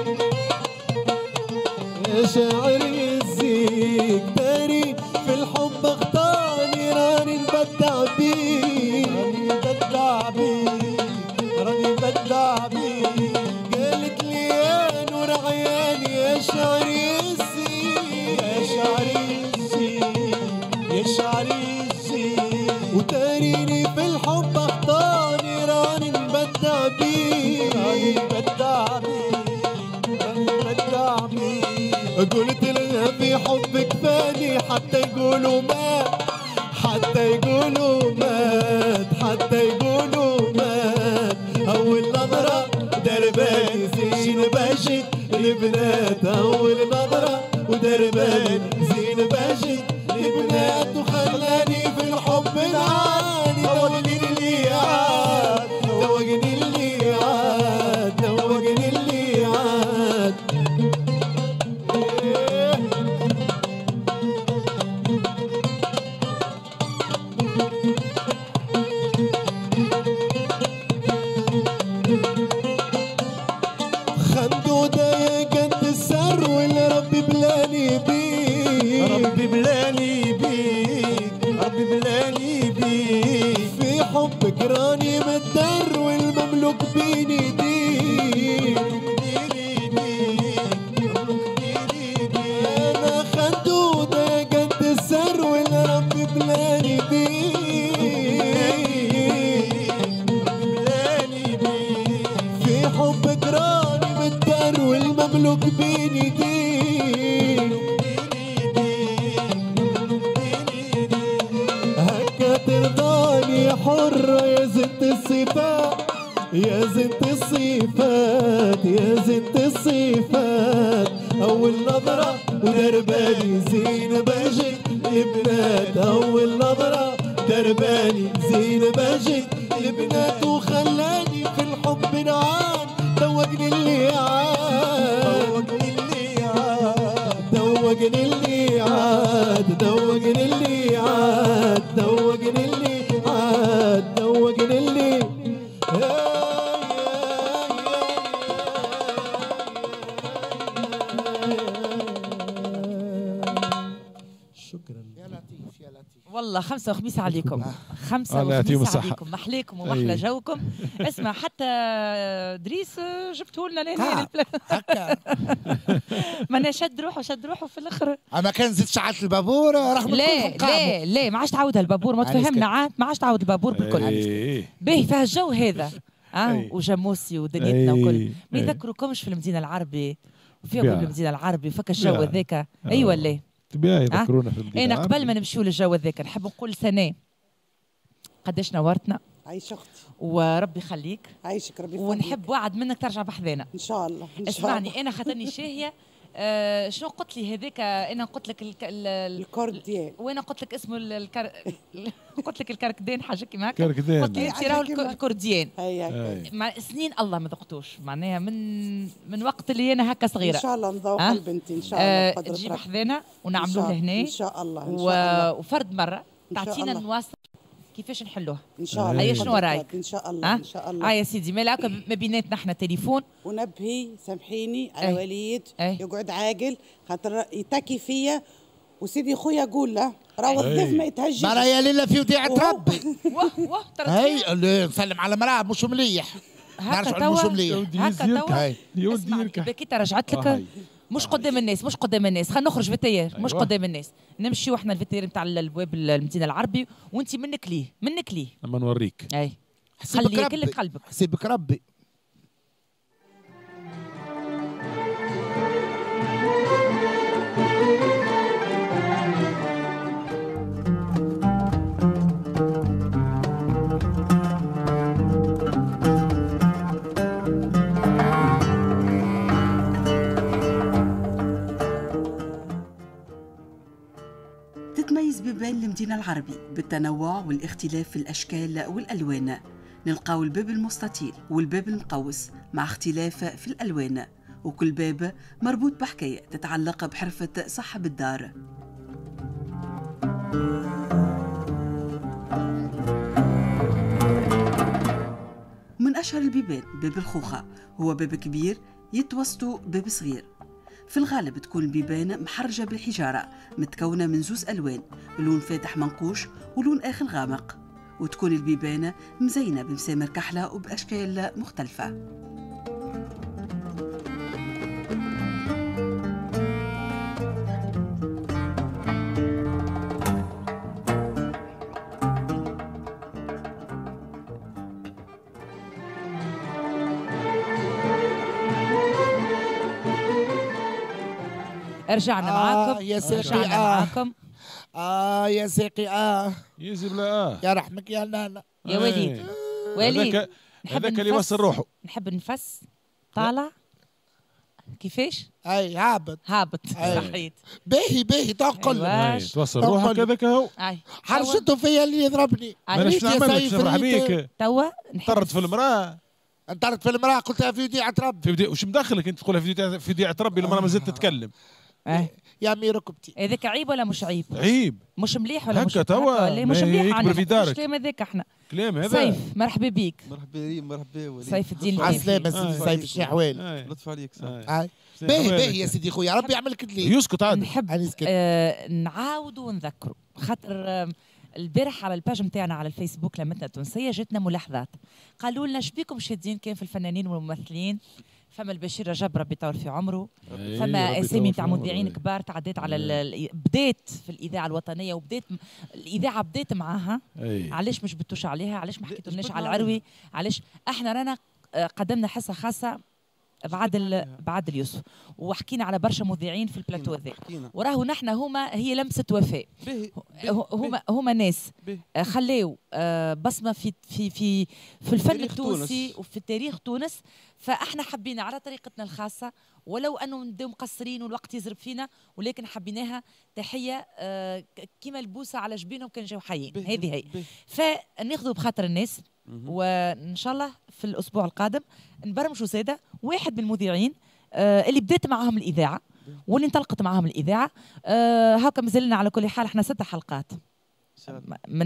يا شاعري الزيك داري في الحب اخطاني راني نبدع بيك راني نبدع بيك راني نبدع بيك قالت لي يا نور عيالي يا شاعري الزيك يا شاعري الزيك يا شاعري الزيك وتاريني في الحب اخطاني راني نبدع بيك راني نبدع بيك راني نبدع بيك قلت لها في حبك فاني حتى يقولوا مات حتى يقولوا مات حتى يقولوا مات أول نظرة درباني زين بجد البنات أول نظرة ودرباني زين بجد البنات وخلاني في الحب نعاني دوقني اللي عاد دوقني اللي عاد دوقني اللي عاد خندودة يا قد السر واللي ربي بلاني بيك ربي بلاني بيك ربي بلاني بيك في حبك راني متدر والمملوك بيني ديك انا خندودة يا قد السر واللي ربي بلاني بيك بلاني بيك في حبك راني متدر والمملوك بيني ديك هكا ترضاني حرة يا زنت الصفات يا زنت الصفات يا زنت الصفات أول نظرة ودرباني زين بجد البنات أول نظرة درباني زين بجد البنات وخلاني في الحب نعاد دوقني اللي عاد دوقني اللي عاد دوقني اللي عاد دوقني اللي عاد دوقني اللي شكرا يا لطيف يا لطيف والله خمسة وخميس عليكم خمسة وخميس عليكم محليكم ومحلى جوكم اسمع حتى دريس جبتوا لنا لهنا هكا ما شد روحه في الاخر اما كان زدت شعلة البابور رغم لا ما عادش تعاودها البابور ما تفهمنا عاد ما عادش تعاود البابور بالكل باهي فيها الجو هذا وجاموسي ودنيتنا وكل ما يذكروكمش في المدينة العربي وفيهم المدينة العربي فك الجو هذاك اي ولا تبيها يذكرونا في المدينة انا قبل ما نمشيو للجو هذاك نحب نقول سنة قداش نورتنا عايش اختي وربي يخليك عايشك ربي يخليك ونحب وعد منك ترجع بحذانا ان شاء الله اسمعني انا خاطرني شاهيه شنو قلت لي هذاك انا قلت لك الكرديان وانا قلت لك اسمه قلت لك الكركدان حاجه كيما هكا كركدان قلت لي انت راهو الكرديان هي مع سنين الله ما ذقتوش معناها من وقت اللي انا هكا صغيره ان شاء الله نذوق البنتي ان شاء الله تجي بحذانا ونعملوه لهنا ان شاء الله ان شاء الله وفرد مره تعطينا نواصل كيفاش نحلوها ان شاء الله هيا شنو رايك ان شاء الله ان شاء الله يا سيدي مالك ما بيناتنا احنا تليفون ونبهي سامحيني على وليد يقعد عاقل خاطر يتكي فيا وسيدي خويا قول له راهو الضيف ما يتهجش مرا يا ليلى في وديعة ربي واه هي نسلم على مراه مش مليح هكا توا مش مليح هكا توا اسمع بكيت رجعت لك مش قدام الناس خلينا نخرج بالتيار مش قدام الناس نمشيو احنا الفيتير نتاع البواب المدينه العربي وانت منك ليه اما نوريك اي خلي كل قلبك حسيبك ربي بيبان المدينة العربي بالتنوع والاختلاف في الأشكال والألوان. نلقاو الباب المستطيل والباب المقوس مع اختلاف في الألوان، وكل باب مربوط بحكاية تتعلق بحرفة صاحب الدار. من أشهر البيبان باب الخوخة، هو باب كبير يتوسطه باب صغير. في الغالب تكون البيبان محرجة بالحجارة متكونة من زوز ألوان، لون فاتح منقوش ولون آخر غامق، وتكون البيبان مزينة بمسامر كحلة وبأشكال مختلفة. رجعنا معاكم يا ساقي معاكم يا ساقي يزي بلا يا رحمك يا نانا يا وليد وليد هذاك اللي يوصل روحه. نحب نفس طالع كيفاش؟ اي هابط صحيت باهي تنقل توصل روحك هذاك هو. حرشته فيا اللي يضربني. مانيش نعمل نفرح بيك توا انطرت في المراه. انطرت في المراه قلتها في وديعة ربي. وش مدخلك انت تقولها في وديعة ربي المراه ما زلت تتكلم؟ يا مي ركبتي. هذاك عيب ولا مش عيب؟ عيب. مش مليح ولا مش هكا توا مش مليح يكبر في دارك. الكلام هذاك احنا. كلام هذا. سيف مرحبا بيك. مرحبا وليد. سيف الدين عسلامة سيف الشحوال. لطف عليك. باهي يا سيدي خويا ربي يعملك الليل. يسكت عاد. نحب نعاودوا ونذكروا خاطر البارح على الباج نتاعنا على الفيسبوك لمتنا التونسيه جاتنا ملاحظات. قالوا لنا شبيكم شادين كان في الفنانين والممثلين. فما البشير رجب ربي يطول في عمره، فما اسامي نتاع مذيعين كبار تعديت على بدات في الاذاعه الوطنيه وبدات الاذاعه بدات معاها. علاش مش بتوش عليها؟ علاش ما حكيتولناش على العروي؟ علاش احنا رانا قدمنا حصه خاصه بعد اليوسف وحكينا على برشا مذيعين في البلاتو هذاك، وراهو نحن هي لمسه وفاء. هما ناس خلاو بصمه في الفن التونسي وفي تاريخ تونس، فاحنا حبينا على طريقتنا الخاصه ولو انه نداو مقصرين والوقت يزرب فينا، ولكن حبيناها تحيه كيما البوسه على جبينهم كان جاو حيين. هذه هي فناخذوا بخاطر الناس، وان شاء الله في الاسبوع القادم نبرمجوا زاده واحد من المذيعين اللي بديت معاهم الاذاعه واللي انطلقت معاهم الاذاعه. هاكا مازلنا على كل حال احنا 6 حلقات من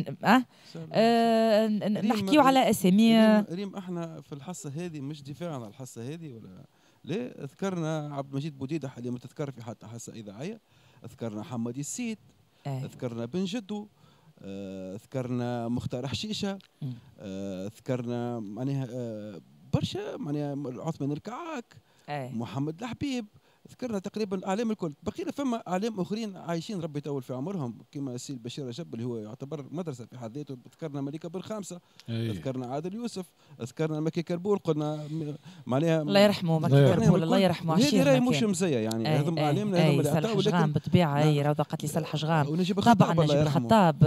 نحكيو على اسامي. ريم احنا في الحصه هذه مش دفاعا على الحصه هذه ولا لا، ذكرنا عبد المجيد بوديده اللي ما تذكر في حتى حصه اذاعيه، ذكرنا حمادي السيد، ذكرنا بن جدو، ذكرنا مختار حشيشه، ذكرنا معناها برشا معناها عثمان الكعاك، محمد الحبيب، ذكرنا تقريبا الاعلام الكل. بقينا فما اعلام اخرين عايشين ربي يطول في عمرهم كما السي بشير رجب اللي هو يعتبر مدرسه في حد ذاته. ذكرنا مليكه بن خامسه، ذكرنا عادل يوسف، ذكرنا مكي كربول، قلنا معناها الله يرحمه مكي كربول الله يرحمه. هذه راهي مش مزيه يعني هذم اعلامنا هذم اللي عطاو ولكن بالطبيعه اي روضه قتلي صالح شغام ونجيب طبعا نجيب الخطاب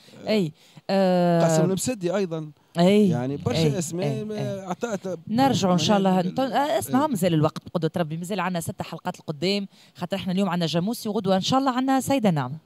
قاسم المسدي ايضا يعني برشا اسماء عطات. نرجعوا ان شاء الله اسمعوا مازال الوقت بقدرة ربي، مازال عندنا 6 حلقات القدام خاطر احنا اليوم عندنا جاموسي وغدوه ان شاء الله عندنا سيده نعمه.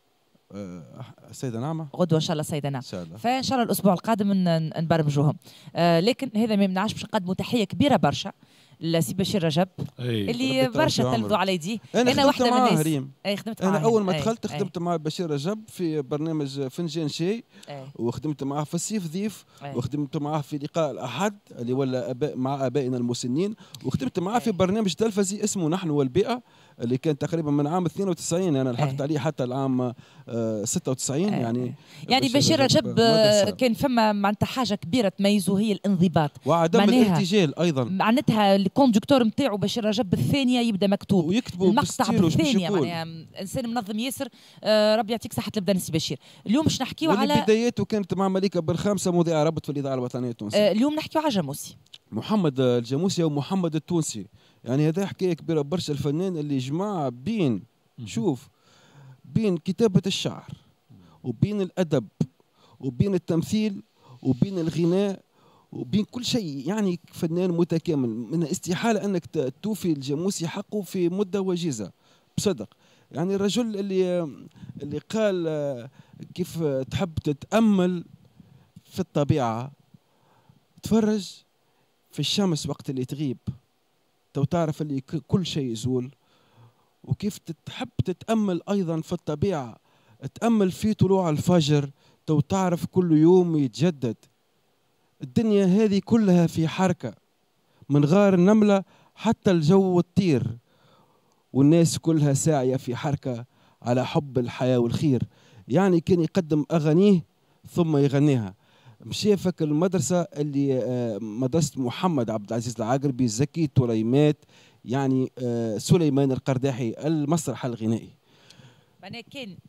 سيده نعمه غدوه ان شاء الله سيده نعمه، فان شاء الله الاسبوع القادم نبرمجوهم. لكن هذا ما يمنعش باش نقدموا تحيه كبيره برشا لسي بشير رجب اللي برشا تلفوا على يديه. انا واحده من الناس خدمت معاه. انا اول ما دخلت خدمت مع بشير رجب في برنامج فنجان شاي، وخدمت معاه في الصيف ضيف، وخدمت معاه في لقاء الاحد اللي ولا مع ابائنا المسنين، وخدمت معاه في برنامج تلفزي اسمه نحن والبيئه اللي كان تقريبا من عام 92 انا لحقت عليه حتى العام 96 يعني بشير رجب كان فما معناتها حاجه كبيره تميزه هي الانضباط وعدم الارتجال ايضا. معناتها الكوندكتور نتاعو بشير رجب الثانيه يبدا مكتوب ويكتبوا المقطع بالثانيه يعني انسان منظم ياسر. ربي يعطيك صحه البدن سي بشير. اليوم باش نحكيو على بداياته كانت مع مليكه بن خامسه مذيعه ربط في الاذاعه الوطنيه التونسيه. اليوم نحكيو على جاموسي محمد الجاموسي ومحمد التونسي. يعني هذا حكايه كبيره برشا. الفنان اللي جمع بين شوف بين كتابه الشعر وبين الادب وبين التمثيل وبين الغناء وبين كل شيء، يعني فنان متكامل. من استحاله انك توفي الجاموسي حقه في مده وجيزه بصدق. يعني الرجل اللي قال كيف تحب تتأمل في الطبيعة، تفرج في الشمس وقت اللي تغيب تو تعرف اللي كل شيء يزول. وكيف تحب تتأمل أيضا في الطبيعة، تأمل في طلوع الفجر تو تعرف كل يوم يتجدد. الدنيا هذه كلها في حركة، من غار النملة حتى الجو الطير، والناس كلها ساعية في حركة على حب الحياة والخير. يعني كان يقدم أغانيه ثم يغنيها. مشي فك المدرسة اللي مدرسة محمد عبد العزيز العقربي، زكي تليمات، يعني سليمان القرداحي، المسرح الغنائي. معناها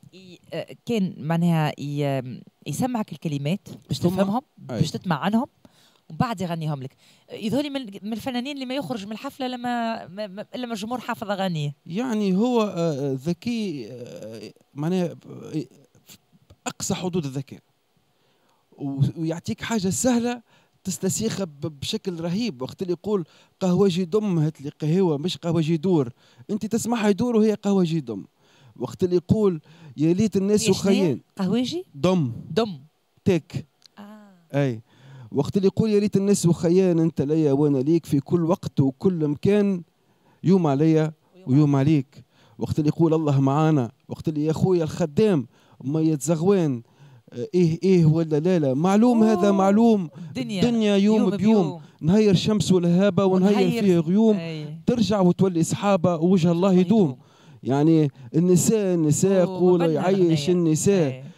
كان معناها يسمعك الكلمات باش تفهمهم، باش تسمع عنهم، ومن بعد يغنيهم لك. يظهر من الفنانين اللي ما يخرج من الحفله لما الجمهور حافظ اغانيه. يعني هو ذكي، معناها اقصى حدود الذكاء، ويعطيك حاجه سهله تستسيخها بشكل رهيب. وقت اللي يقول قهوجي دم هات لي قهوه مش قهوجي دور، انت تسمعها يدور وهي قهوجي دم. وقت اللي يقول يا ليت الناس وخيان قهوجي دم تك اي. وقت اللي يقول يا ريت الناس وخيان انت ليا وانا ليك في كل وقت وكل مكان، يوم عليا ويوم عليك. وقت اللي يقول الله معانا، وقت اللي يا خويا الخدام مية زغوان ايه ولا لا معلوم هذا معلوم. الدنيا يوم بيوم نهير شمس والهابة ونهير فيه غيوم، ترجع وتولي صحابة ووجه الله يدوم. يعني النساء يقولوا يعيش النساء.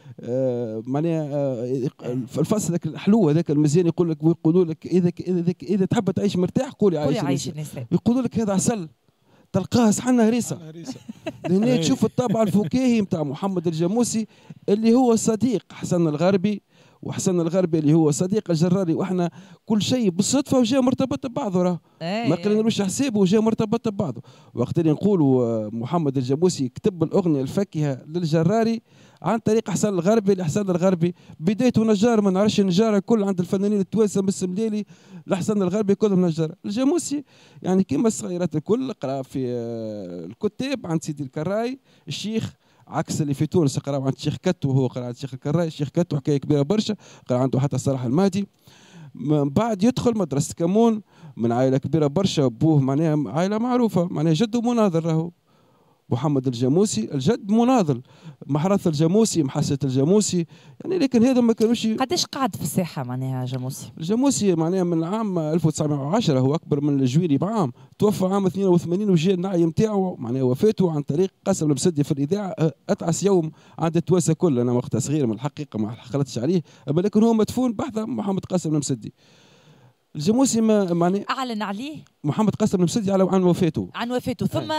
معناها الفصل ذاك الحلو هذاك المزيان يقول لك ويقولوا لك اذا تحب تعيش مرتاح قولي عايش النساء. يقولوا لك هذا عسل تلقاها صحن هريسه. لهنا تشوف الطابع الفكاهي نتاع محمد الجاموسي اللي هو صديق حسن الغربي، وحسن الغربي اللي هو صديق الجراري، واحنا كل شيء بالصدفه وجاء مرتبط ببعضه. راه ما قلنالوش حسابه وجاء مرتبط ببعضه. وقت اللي نقولوا محمد الجاموسي كتب الاغنيه الفاكهه للجراري عن طريق حسن الغربي. لحسن الغربي بدايته نجار، ما نعرفش النجار الكل عند الفنانين التوانسه من السمليلي لحسن الغربي كلهم نجار. الجاموسي يعني كيما الصغيرات الكل قرا في الكتاب عند سيدي الكراي الشيخ، عكس اللي في تونس قرا عند الشيخ كتو وهو قرا عند الشيخ الكراي. الشيخ كتو حكايه كبيره برشا، قرا عنده حتى صلاح المهدي. من بعد يدخل مدرسه كمون من عائله كبيره برشا، ابوه معناها عائله معروفه، معناها جده مناظر راهو محمد الجاموسي، الجد مناضل، محرث الجاموسي، محسة الجاموسي، يعني لكن هذا ما كانوش. قداش قعد في الساحة معناها جاموسي؟ الجاموسي معناها من العام 1910، هو أكبر من الجويري بعام، توفى عام 82 وجاء النعي نتاعو معناها وفاته عن طريق قاسم المسدي في الإذاعة. أتعس يوم عند التوانسة كل، أنا وقتها صغير من الحقيقة ما حقلتش عليه، لكن هو مدفون بحث محمد قاسم المسدي. الجاموسي ما معناه اعلن عليه محمد قاسم المسدي على عن وفاته ثم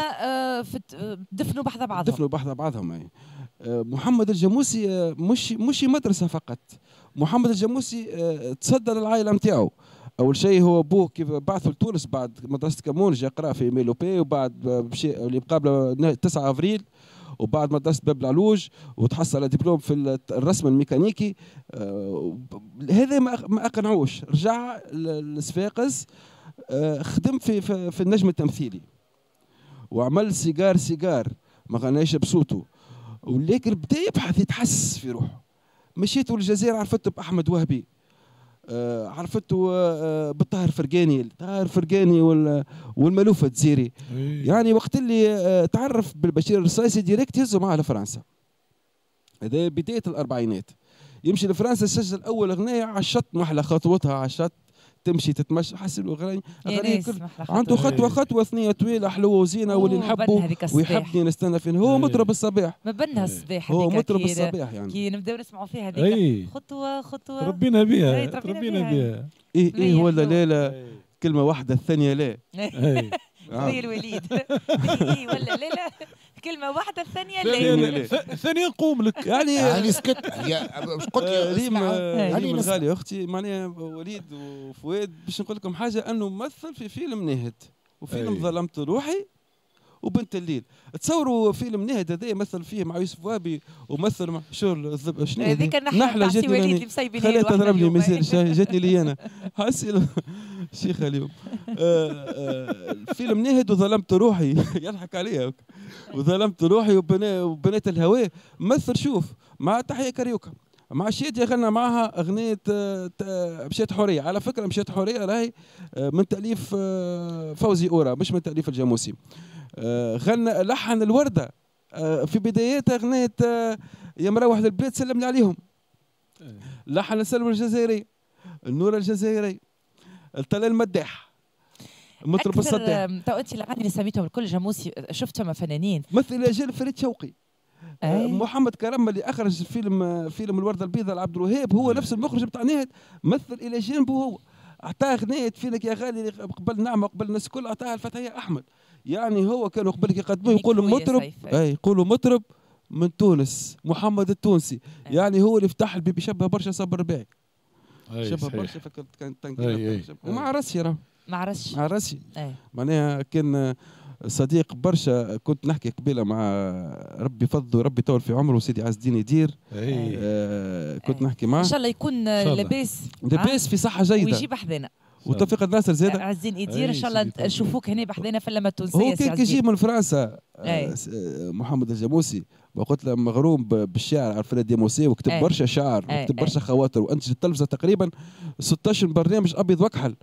دفنوا بحث بعضهم يعني. محمد الجاموسي مش مدرسه فقط. محمد الجاموسي تصدى للعائله نتاعو. اول شيء هو ابوه كيف بعثوا لتونس بعد مدرسه كمون، جا قرا في ميلوبي، وبعد مشي اللي مقابله 9 افريل، وبعد مدرسة باب العلوج، وتحصل على دبلوم في الرسم الميكانيكي. هذا ما أقنعوش، رجع لصفاقس، خدم في النجم التمثيلي وعمل سيجار ما غناش بصوته، ولكن بدا يبحث يتحسس في روحه. مشيت للجزائر عرفته بأحمد وهبي، عرفته بالطاهر فرقاني والملوفة الجزيري. يعني وقت اللي تعرف بالبشير الرصاصي ديريكت يهزوا معاه لفرنسا. هذا بداية الأربعينات. يمشي لفرنسا، سجل أول أغنية على الشط، محلى خطوتها على الشط، تمشي تتمشى، حسن أغاني عنده خطوة ثنية طويلة حلوة وزينة، واللي نحبه ويحبني نستنى فين. هو مطرب الصباح، ما بنها الصباح، هو مطرب الصباح يعني. كي نبداو نسمعوا فيها هذيك خطوة تربينا بها إيه ولا لا كلمة واحدة الثانية لا. زي الوليد. إيه ولا لا كلمة واحدة الثانية لا. الثانية نقوم لك يعني سكت. قلت ريم الغالية أختي معناها وليد وفؤاد، باش نقول لكم حاجة، أنه مثل في فيلم ناهد وفيلم ظلمت روحي وبنت الليل. تصوروا فيلم ناهد هذا مثل فيه مع يوسف وهبي، ومثل مع شنو هذيك النحلة جاتني وليد اللي مسيبين خليها تضربني مثال جاتني لي أنا حاسي شيخة اليوم. الفيلم نهد وظلمت روحي يضحك عليا وظلمت روحي وبنيت الهواء مثل شوف مع تحية كاريوكا مع شادية غنى معها أغنية مشيت حورية. على فكرة مشيت حورية راهي من تأليف فوزي أورا مش من تأليف الجاموسي. غنى لحن الوردة في بدايتها أغنية يا مروح للبيت سلمنا عليهم. لحن السلوى الجزائري النور الجزائري الطلال المداح المطرب الصداح. تو انت الاغاني اللي سميتهم الكل جاموسي شفتهم فنانين مثل اجيال فريد شوقي. محمد كرم اللي اخرج فيلم الورده البيضاء لعبد الوهاب هو نفس المخرج بتاع نهد مثل الى جانبه هو اعطاه اغنيه فينك يا غالي قبل نعمه قبل الناس الكل اعطاها الفتحيه احمد. يعني هو كانوا قبل يقدموه يقولوا مطرب يقولوا مطرب من تونس محمد التونسي. يعني هو اللي فتح البيبي يشبه برشا صبر الرباعي شبه برشا فكرت كان ومع راسي راه مع راسي معناها كان صديق برشا. كنت نحكي قبيله مع ربي فضل وربي يطول في عمره سيدي عز الدين يدير. كنت نحكي معاه ان شاء الله يكون لاباس في صحه جيده ويجي بحذنا وتوفيق الناصر زاد عز الدين يدير ان شاء الله نشوفوك هنا بحذنا في اللمه التونسيه. هو كان يجي من فرنسا محمد الجاموسي وقلت له مغروم بالشعر على فريد ديموسي وكتب برشا شعر وكتب برشا خواطر وانتج التلفزه تقريبا 16 برنامج ابيض وكحل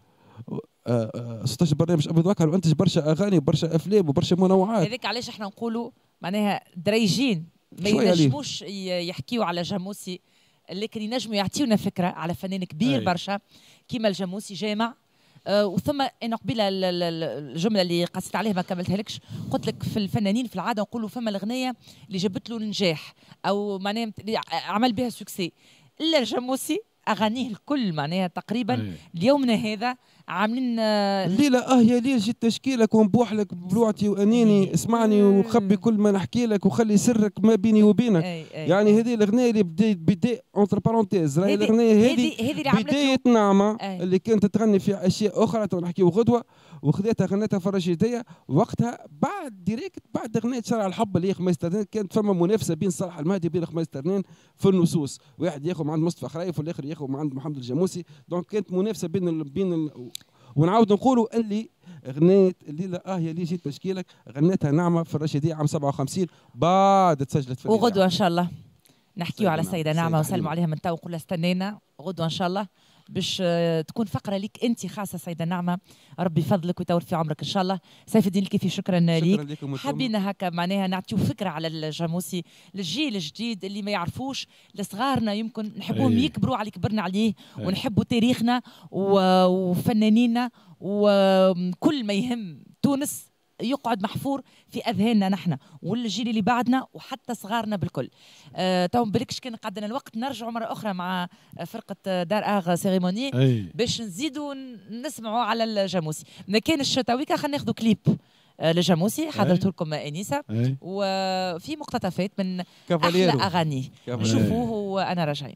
16 برنامج ابيض وكحل وانتج برشا اغاني وبرشا افلام وبرشا منوعات. هذيك علاش احنا نقولوا معناها دريجين ما ينجموش يحكيوا على جاموسي لكن ينجموا يعطيونا فكره على فنان كبير برشا كيما الجاموسي جامع. وثم انا قبيله الجمله اللي قصيت عليها ما كملتها لكش قلت لك في الفنانين في العاده نقولوا فما الاغنيه اللي جابت له النجاح او معناها عمل بها سوكسي. الا الجاموسي اغانيه الكل معناها تقريبا ليومنا هذا عاملين الليله يا ليل جيت تشكيلك ونبوح لك بلوعتي وانيني اسمعني وخبي كل ما نحكي لك وخلي سرك ما بيني وبينك. يعني هذه الاغنيه اللي بدايه اونتر بارونتيز راهي الاغنيه هذه بدايه نعمه اللي كانت تغني في اشياء اخرى تو نحكيو غدوه وخذيتها غنيتها في الرشيديه وقتها بعد ديريكت بعد اغنيه شارع الحب اللي هي خميس ترنين كانت فما منافسه بين صلاح المهدي وبين خميس ترنين في النصوص. واحد ياخذ من عند مصطفى خرايف والاخر ياخذ من عند محمد الجاموسي. دونك كانت منافسه بين ونعاود نقولوا اللي اغنيه الليله يا اللي جيت تشكيلك غنيتها نعمه في الرشيديه عام 57 بعد تسجلت في وغدوه ان شاء الله نحكيو على السيده نعمه ونسلموا عليها من تو ونقول استنينا غدوه ان شاء الله باش تكون فقره ليك انت خاصه سيده نعمه. ربي يفضلك ويطول في عمرك ان شاء الله. سيف الدين الكيفي شكرا ليك. حابين هكا معناها نعطيو فكره على الجاموسي للجيل الجديد اللي ما يعرفوش لصغارنا يمكن نحبوهم يكبروا على كبرنا عليه ونحبوا تاريخنا وفنانينا وكل ما يهم تونس يقعد محفور في اذهاننا نحن والجيل اللي بعدنا وحتى صغارنا بالكل. تو بالكش كان قعدنا الوقت نرجعوا مره اخرى مع فرقه دار اغ سيريموني باش نزيدوا نسمعوا على الجاموسي. ما كانش تويكا خلينا ناخذوا كليب لجاموسي حضرته لكم انيسه وفي مقتطفات من احلى اغانيه نشوفوه وانا راجعين.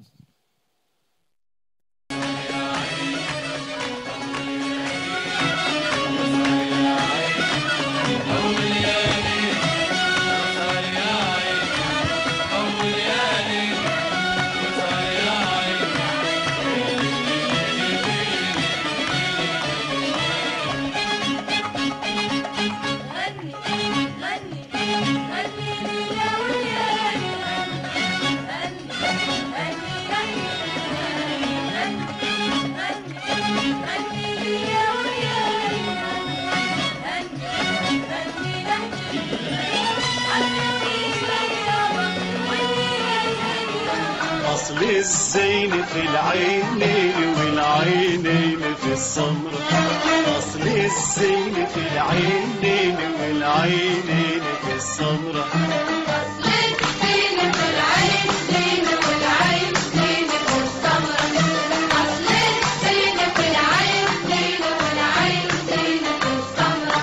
أصل الزين في العينين والعينين في السمر. أصل الزين في العينين والعينين في السمر. أصل الزين في العينين والعينين في السمر. أصل الزين في العينين والعينين في السمر.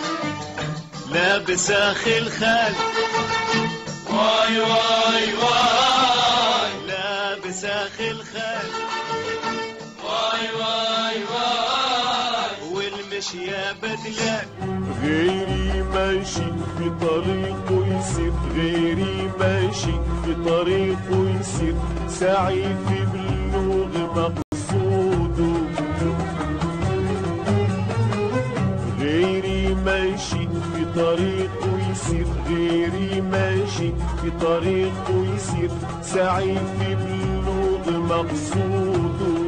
لابس أخي الخال واي واي واي لابس أخي الخال واي واي واي والمشية بدلان. غيري ماشي في طريقه يسير غيري ماشي في طريقه يسير سعي في بلوغ مقصوده. ماشي في طريقه يسير، غيري ماشي في طريقه يسير، سعيد في بلوغ مقصوده،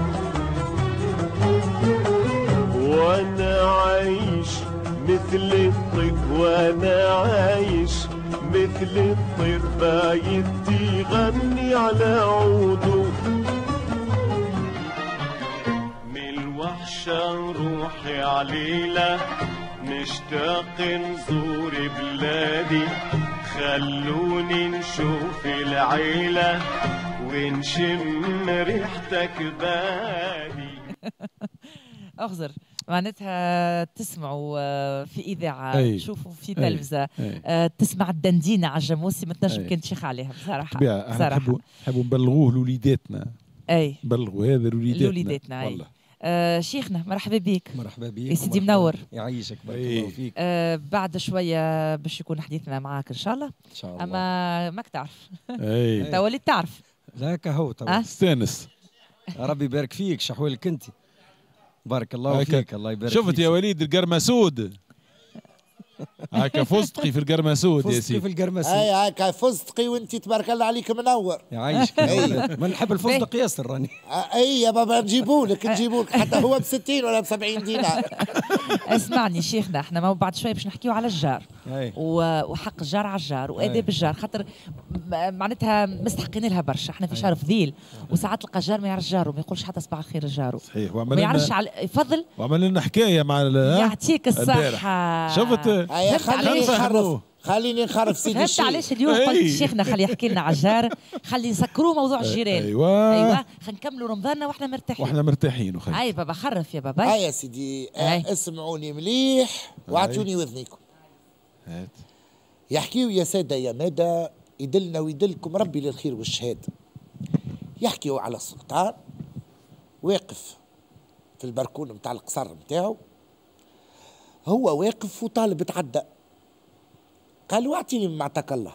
وانا عايش مثل الطير، وانا عايش مثل الطير، بايت يغني على عوده. من الوحشة روحي عليلة، مشتاق نزور بلادي، خلوني نشوف العيلة ونشم ريحتك بادي. اخزر معناتها تسمعوا في اذاعه، تشوفوا في تلفزه، تسمع الدندينه على الجاموسي، ما تنجم كنت تشيخ عليها بصراحه. بصراحه نحبوا نبلغوه لوليداتنا، نبلغوا هذا لوليداتنا والله. شيخنا مرحبا بك. مرحبا بك يا سيدي منور. يعيشك بارك الله فيك. بعد شويه باش يكون حديثنا معاك ان شاء الله. ان شاء الله. اما ماك تعرف انت وليت تعرف. لا كهو استانس. ربي يبارك فيك. شحوالك انت؟ بارك الله فيك. الله يبارك شفت فيك. يا وليد القرمسود هكا فستقي في القرمسود يا سيدي. في القرمسود هكا فستقي وانت تبارك الله عليك منور. يعيشك. ما نحب الفستق ياسر راني. اي يا بابا نجيبولك حتى هو ب60 ولا ب70 دينار. اسمعني شيخنا، احنا ما بعد شويه باش نحكيو على الجار وحق الجار على الجار واداب الجار، خاطر معناتها مستحقين لها برشا. احنا في شهر فضيل وساعات تلقى الجار ما يعرفش جاره، ما يقولش حتى صباح الخير لجاره. صحيح. ما يعرفش يفضل. وعمل لنا حكايه مع يعطيك الصحه. شفت؟ خليني نخرف سيدي الشيخ. فهمت علاش اليوم قلت شيخنا خلي يحكي لنا على الجار، خلي نسكروه موضوع الجيران. ايوه خلينا نكملوا رمضاننا واحنا مرتاحين. اي بابا خرف يا بابا. يا سيدي اسمعوني مليح واعطوني وذنيكم. يحكيوا يا ساده يا ماده، يدلنا ويدلكم ربي للخير والشهاده. يحكيوا على السلطان واقف في البركون متاع القصر متاعو، هو واقف وطالب تعدى، قالوا اعطيني من معطاك الله.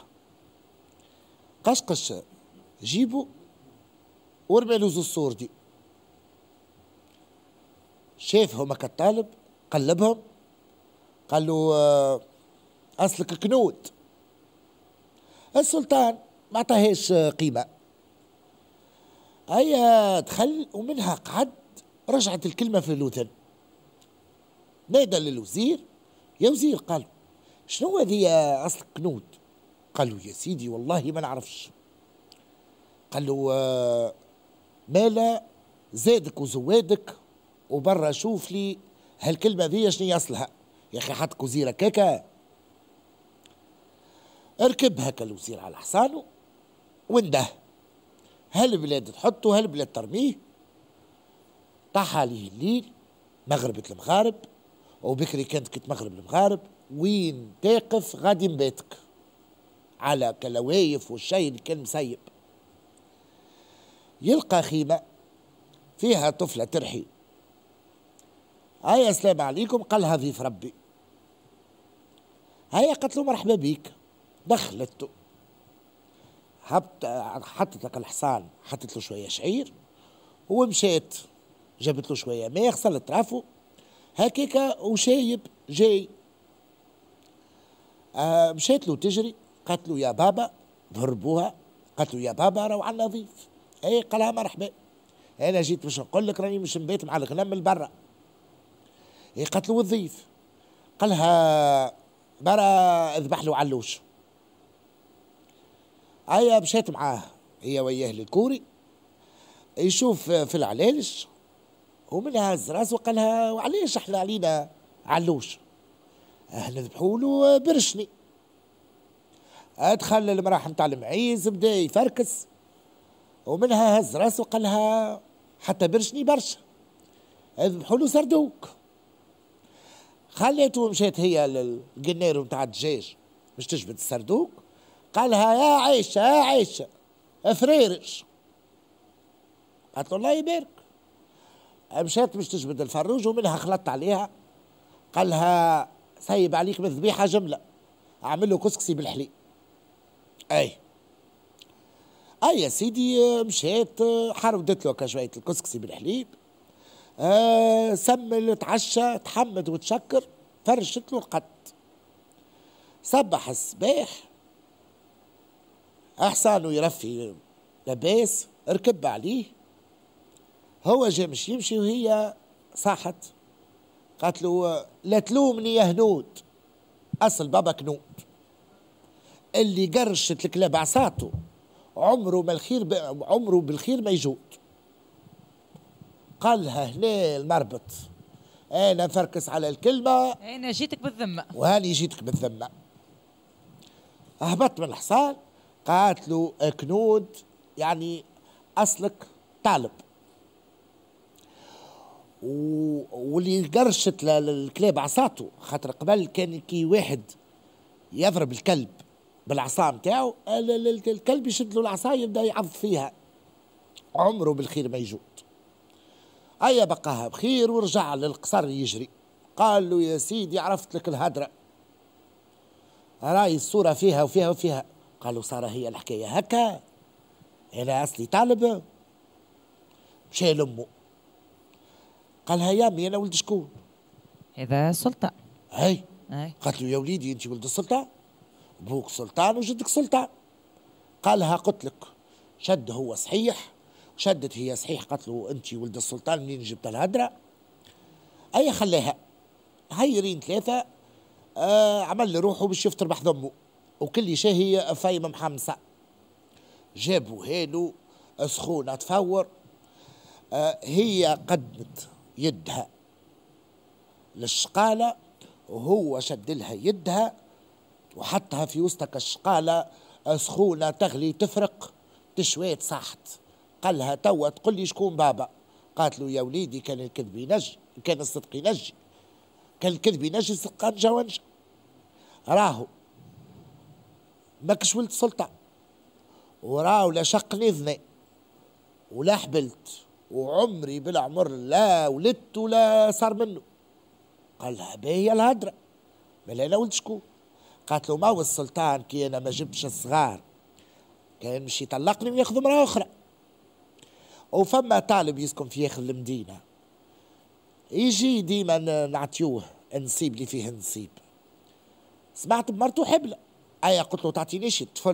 قشقش جيبه ورمى له زوز صور دي. شافهم هكا الطالب قلبهم، قال له اصلك كنود. السلطان ما عطاهاش قيمه. هيا دخل ومنها قعد، رجعت الكلمه في الاذن. نادى للوزير، يا وزير، قال شنو هذه اصلك كنود؟ قال له يا سيدي والله ما نعرفش. قال له مالا زادك وزوادك وبرا شوف لي هالكلمه ذي شنو اصلها. يا اخي حطك وزير هكاكا. ركب هكا الوزير على حصانه ونده، هالبلاد تحطه هالبلاد ترميه. طاح عليه الليل، مغربة المغارب، وبكري كانت كي تمغرب المغارب، وين تقف غادي نباتك على كلاوايف والشاي اللي كان مسيب. يلقى خيمة فيها طفلة ترحي. هيا السلام عليكم، قالها ضيف ربي. هيا قالت له مرحبا بيك. دخلته، حطت لك الحصان، حطت له شوية شعير ومشات، جابت له شوية ماء، غسلت رافه هكاكا وشايب جاي. مشات له تجري، قالت له يا بابا، ضربوها، قالت له يا بابا راهو عندنا ضيف. اي قالها مرحبا، انا جيت باش نقول لك راني مش نبات مع الغنم من برا. اي قالت له الضيف، قالها برا اذبح له علوش. هيا مشات معاه هي وياه للكوري، يشوف في العلالش ومنها هز راسه وقالها وعليش احنا علينا علوش؟ نذبحوا له برشني. ادخل المراح نتاع المعيز بدا يفركس، ومنها هز راسه وقالها حتى برشني برشا، اذبحوا له سردوك. خليته مشات هي للقنير نتاع الدجاج باش تجبد السردوك، قالها يا عيشه يا عيشه فريرش. قالت له الله يبارك. مشات باش تجبد الفروج، ومنها خلطت عليها، قالها سيب عليك بالذبيحه جمله، اعمل له كسكسي بالحليب. اي يا سيدي، مشات حردت له شويه الكسكسي بالحليب، سمل، تعشى، تحمد وتشكر، فرشت له القد. صبح الصباح أحسانه يرفي لباس، ركب عليه، هو جا مش يمشي وهي صاحت قالت له لا تلومني يا هنود، أصل بابا كنود اللي قرشت الكلاب عصاته عمره بالخير ما يجود. قالها هنا المربط، أنا فركس على الكلمة، أنا جيتك بالذمة وهاني جيتك بالذمة. أهبط من الحصان، قالت له كنود يعني أصلك طالب، واللي قرشت الكلاب عصاته، خاطر قبل كان كي واحد يضرب الكلب بالعصا نتاعو الكلب يشد له العصا يبدا يعض فيها، عمره بالخير ما يجود. أيا بقاها بخير ورجع للقصر يجري. قال له يا سيدي عرفت لك الهدرة، راي الصورة فيها وفيها وفيها. قالوا صار هي الحكاية هكا، أنا أصلي طالب. مشى لأمه قالها يا أمي أنا ولد شكون؟ هذا سلطان. هاي قالت له يا وليدي أنت ولد السلطان، أبوك سلطان وجدك سلطان. قالها قلت لك، شد هو صحيح شدت هي صحيح. قالت له أنت ولد السلطان منين جبت الهدرة؟ أي خلاها هيرين ثلاثة. عمل روحه باش يفطر بحضمه، وكل شيء فايمة محمصة. جابوا هيلو سخونة تفور. هي قدمت يدها للشقالة وهو شد لها يدها وحطها في وسطك الشقالة سخونة تغلي تفرق تشويت صحت. قالها توا تقول لي شكون بابا؟ قالت له يا وليدي كان الكذب ينجي، كان الصدق ينجي، كان الكذب ينجي صدق نجا ونجا. راهو ماكش ولد سلطان، وراهو لا شق نذني ولا حبلت، وعمري بالعمر لا ولدت ولا صار منه. قالها باهي الهدرة، بل انا ولد شكون؟ قالت له ما هو السلطان كي انا ما جبتش الصغار كان مشي يطلقني وياخذ امرأة أخرى. وفما طالب يسكن في آخر المدينة يجي ديما نعطيوه النصيب اللي فيه نصيب. سمعت بمرته حبلة، قلت له تعطينيش الطفل.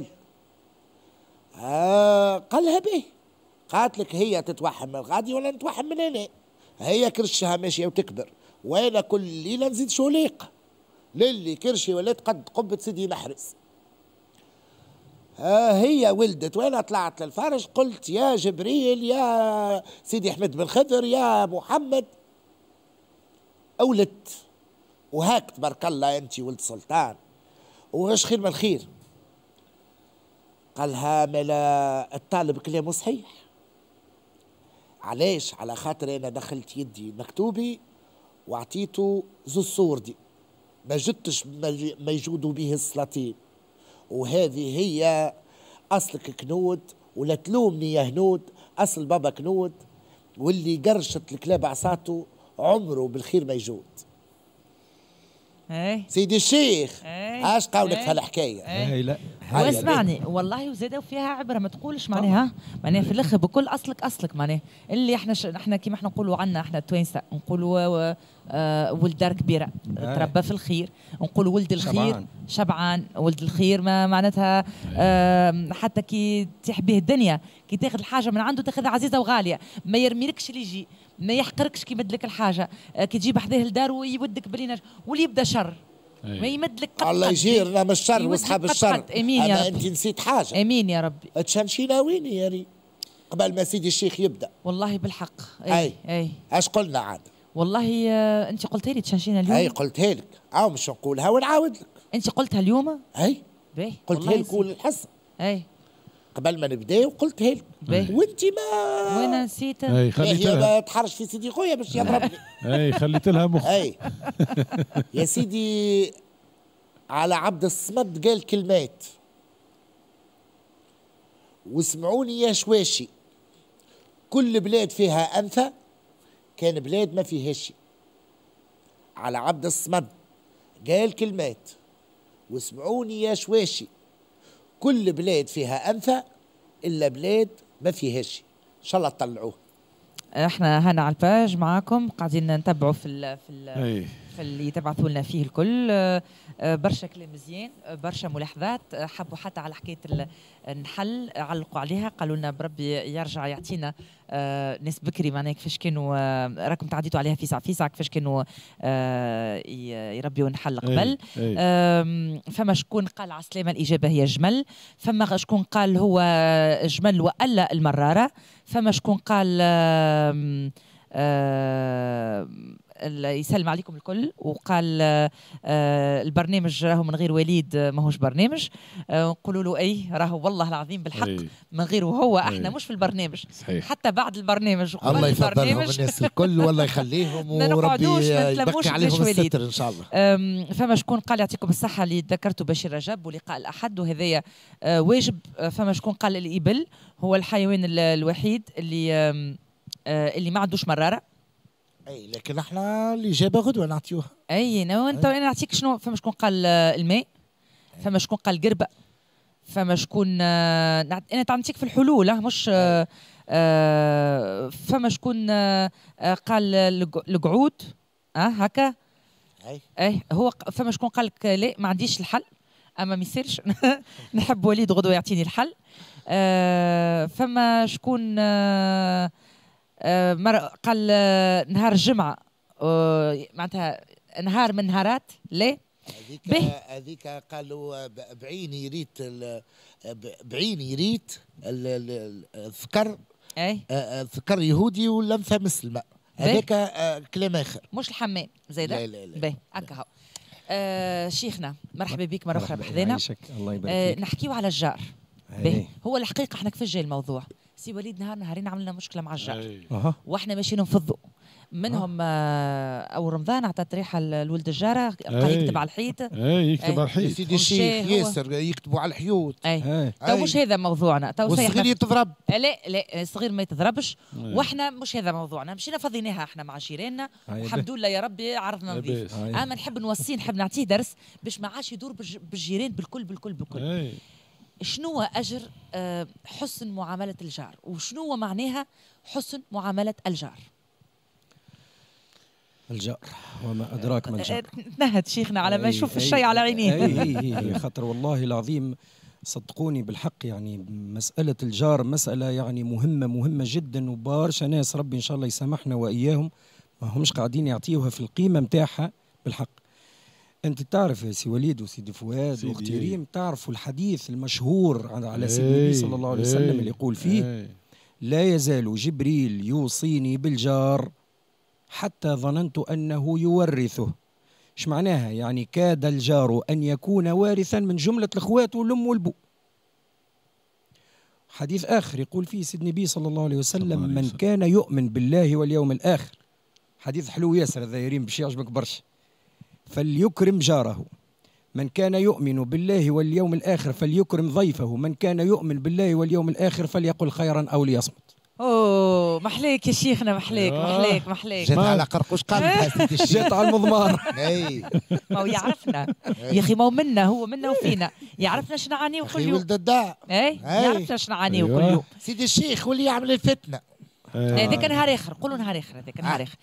قالها باهي. قالت لك هي تتوحم من الغادي ولا نتوحم من هنا، هي كرشها ماشية وتكبر وانا كل ليلة نزيد شوليق للي كرشي ولات قد قبة سيدي محرز. هي ولدت وانا طلعت للفرش قلت يا جبريل يا سيدي احمد بن خضر يا محمد اولدت، وهاك تبارك الله انت ولد سلطان وايش خير من الخير. قالها ملا الطالب كلامه صحيح. علاش؟ على خاطر انا دخلت يدي مكتوبي واعطيته زوز صوردي ما جدتش ما يجودوا به السلاطين، وهذه هي أصلك كنود ولا تلومني يا هنود، أصل بابا كنود واللي قرشت الكلاب عصاته عمره بالخير ما يجود. سيدي الشيخ اش قولك في هالحكايه؟ لا واسمعني والله وزاده وفيها عبره ما تقولش معناها في الاخر بكل اصلك معناها اللي احنا كيما احنا نقولوا عنا احنا التوانسه نقولوا ولد دار كبيره تربى في الخير، نقولوا ولد الخير شبعان ولد الخير ما معناتها حتى كي تيح به الدنيا كي تاخذ الحاجه من عنده تاخذها عزيزه وغاليه، ما يرميلكش اللي يجي، ما يحقركش كي يمد لك الحاجه، كي تجيب حداه الدار ويودك بلينا واللي يبدا شر ما يمد لك الله يجيرنا من الشر واصحاب الشر. امين يا رب. انت نسيت حاجه. امين يا ربي. تشنشينا وين يا ري قبل ما سيدي الشيخ يبدا؟ والله بالحق اي اش قلنا عاد؟ والله انت قلتي لي تشنشينا اليوم. اي قلتها لك مش نقولها ونعاود لك. انت قلتها اليوم؟ اي قلتها لك الحصه قبل ما نبداو قلتها لك وانت ما وانا نسيت. هي تحرش في سيدي خويا باش يضربني. خليت لها مخ. يا سيدي على عبد الصمد قال كلمات واسمعوني يا شواشي، كل بلاد فيها أنثى كان بلاد ما فيهاش. على عبد الصمد قال كلمات واسمعوني يا شواشي، كل بلاد فيها أنثى إلا بلاد ما فيهاش. إن شاء الله تطلعوه. احنا هنا على الباج معاكم قاعدين نتبعوا في اللي تبعثوا لنا فيه الكل. برشا كلام مزيان، برشا ملاحظات، حبوا حتى على حكايه النحل علقوا عليها، قالوا لنا بربي يرجع يعطينا ناس بكري معناها كيفاش كانوا راكم تعديتوا عليها فيسع كيفاش كانوا يربيوا النحل قبل. فما شكون قال على السلامه الاجابه هي جمل، فما شكون قال هو جمل والا المراره، فما شكون قال يسلم عليكم الكل وقال البرنامج راهو من غير وليد ماهوش برنامج. نقولوا له اي راهو والله العظيم بالحق من غيره هو احنا مش في البرنامج صحيح. حتى بعد البرنامج الله يفضلهم الناس الكل والله يخليهم وربي يبقي عليهم الستر ان شاء الله. فما شكون قال يعطيكم الصحه اللي ذكرته بشير رجب ولقاء الاحد وهذايا واجب. فما شكون قال الإبل هو الحيوان الوحيد اللي ما عندوش مراره. اي لكن احنا الاجابه غدوه نعطيوها. اي انت انا نعطيك شنو. فما شكون قال الماء، فما شكون قال قربه، فما شكون انا نعطيك في الحلول مش فما شكون قال القعود هكا. اي هو فما شكون قال لك لا ما عنديش الحل اما ما يصيرش نحب وليد غدوه يعطيني الحل. فما شكون قال نهار الجمعة معناتها نهار من نهارات لا هذيك قالوا بعيني ريت الذكر الذكر يهودي واللمثة مسلمة. هذاك كلام آخر مش الحمام زايدة. لا لا هكا شيخنا مرحبا بك مرة أخرى بحذانا. الله يبارك نحكيو على الجار. هو الحقيقة احنا كيفاش جاي الموضوع. سي وليد نهارين عملنا مشكله مع الجار واحنا ماشيين نفضوا منهم. او رمضان عطات ريحه لولد الجاره بقى يكتب على الحيط. يكتب على الحيط سيدي الشيخ ياسر يكتبوا على الحيوط. تو مش هذا موضوعنا. تو الصغير يتضرب. لا الصغير ما يتضربش. واحنا مش هذا موضوعنا. مشينا فضيناها احنا مع جيراننا والحمد لله يا ربي عرضنا نظيف. اما نحب نوصيه نحب نعطيه درس باش ما عادش يدور بالجيران بالكل. شنو أجر حسن معاملة الجار وشنو معناها حسن معاملة الجار؟ الجار وما أدراك ما الجار. تنهد شيخنا على ما يشوف الشيء على عينيه. أي خاطر والله العظيم صدقوني بالحق يعني مسألة الجار مسألة يعني مهمة جدا وبارشا ناس ربي إن شاء الله يسامحنا وإياهم ما همش قاعدين يعطيوها في القيمة متاعها بالحق. أنت تعرف يا سي وليد وسيدي فؤاد وأختي ريم تعرفوا الحديث المشهور على سيدنا النبي صلى الله عليه وسلم اللي يقول فيه لا يزال جبريل يوصيني بالجار حتى ظننت أنه يورثه. إيش معناها؟ يعني كاد الجار أن يكون وارثا من جملة الأخوات والأم والبو. حديث آخر يقول فيه سيدنا النبي صلى الله عليه وسلم من كان يؤمن بالله واليوم الآخر. حديث حلو ياسر هذا يا ريم باش يعجبك برشا. فليكرم جاره. من كان يؤمن بالله واليوم الآخر فليكرم ضيفه. من كان يؤمن بالله واليوم الآخر فليقل خيرا أو ليصمت. اوه محليك يا شيخنا محليك جات على قرقوش قلب جات على المضمار. ما هو يعرفنا يا اخي ما هو منا وفينا يعرفنا شنو نعانيو كل يوم. ولد الداع يعرفنا شنو نعانيو كل يوم. سيدي الشيخ واللي يعمل الفتنه هذاك نهار اخر قولوا نهار اخر هذاك نهار اخر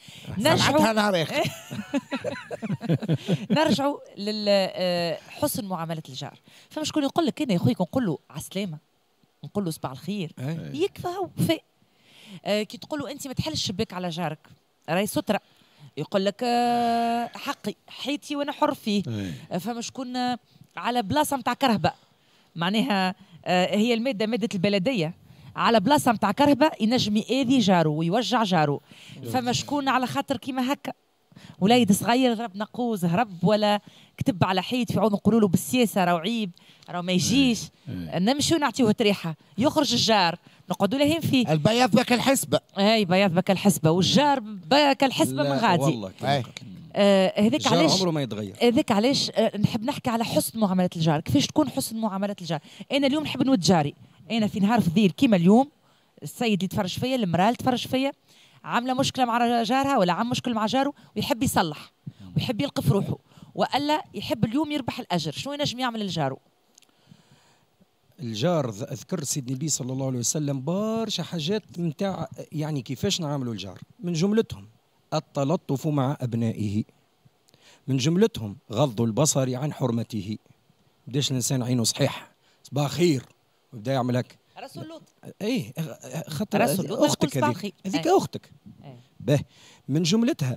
نرجعوا لحسن معامله الجار. فما شكون يقول لك انا يا خويا نقول له على السلامه نقول له صباح الخير يكفى وفاء. كي تقول له انت ما تحلش الشباك على جارك راهي ستره يقول لك حقي حيتي وانا حر فيه. فما شكون على بلاصه نتاع كرهبه معناها هي ماده البلديه على بلاصه نتاع كرهبه ينجم يأذي جاره ويوجع جاره. فما شكون على خاطر كيما هكا وليد صغير ضرب نقوز هرب ولا كتب على حيط في عود نقولوا له بالسياسه راهو عيب راهو ما يجيش نمشيو نعطيوه تريحه يخرج الجار نقعدوا لهين فيه. البياض بك الحسبه. بياض بك الحسبه والجار بك الحسبه من غادي. والله هذاك علاش عمره ما يتغير. هذاك علاش نحب نحكي على حسن معامله الجار. كيفاش تكون حسن معامله الجار؟ انا اليوم نحب نود جاري. انا في نهار فضيل كيما اليوم السيد اللي تفرج فيا المراه اللي تفرج فيا عامله مشكله مع جارها ولا عم مشكل مع جاره ويحب يصلح ويحب يلقى في روحه والا يحب اليوم يربح الاجر. شنو ينجم يعمل لجاره؟ الجار اذكر سيدنا النبي صلى الله عليه وسلم برشا حاجات نتاع يعني كيفاش نعاملوا الجار، من جملتهم التلطف مع ابنائه، من جملتهم غض البصر عن حرمته. بداش الانسان عينه صحيح صباح خير وبدا يعمل هكا رسول لوط. اي خاطر اختك هذيك اختك. به من جملتها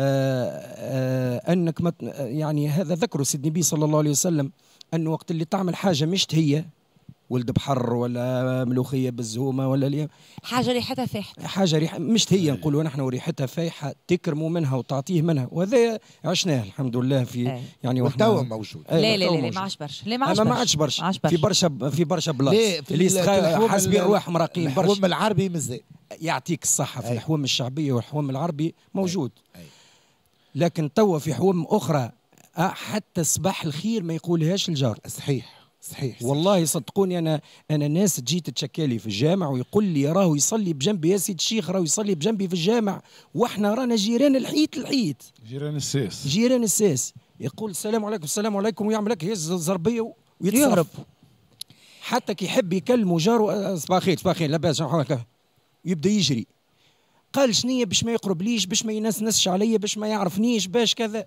انك يعني هذا ذكره سيدنا النبي صلى الله عليه وسلم انه وقت اللي تعمل حاجه مش هي، ولد بحر ولا ملوخيه بالزومه ولا حاجه ريحتها فايحه، حاجه ريحه مش هي نقولوا نحن وريحتها فايحه تكرموا منها وتعطيه منها، وهذا عشناه الحمد لله في يعني والتو موجود. لا لا لا ما عادش برشا، لا ما عادش برشا في برشا بلاص اللي حاسبين روحهم راقيين برشا. الحوم العربي مازال يعطيك الصحه في الحوم الشعبيه والحوم العربي موجود. لكن توا في حوم اخرى حتى صباح الخير ما يقولهاش الجار. صحيح والله صدقوني انا ناس تجي تتشكالي في الجامع ويقول لي راهو يصلي بجنبي يا سيد الشيخ، راهو يصلي بجنبي في الجامع واحنا رانا جيران الحيط جيران الساس يقول السلام عليكم السلام عليكم ويعمل لك هز الزربيه ويتصرف. حتى كي يحب يكلموا جاره صباح خير لاباس يبدا يجري. قال شنية باش ما يقربليش، باش ما ينسنسش عليا، باش ما يعرفنيش، باش كذا.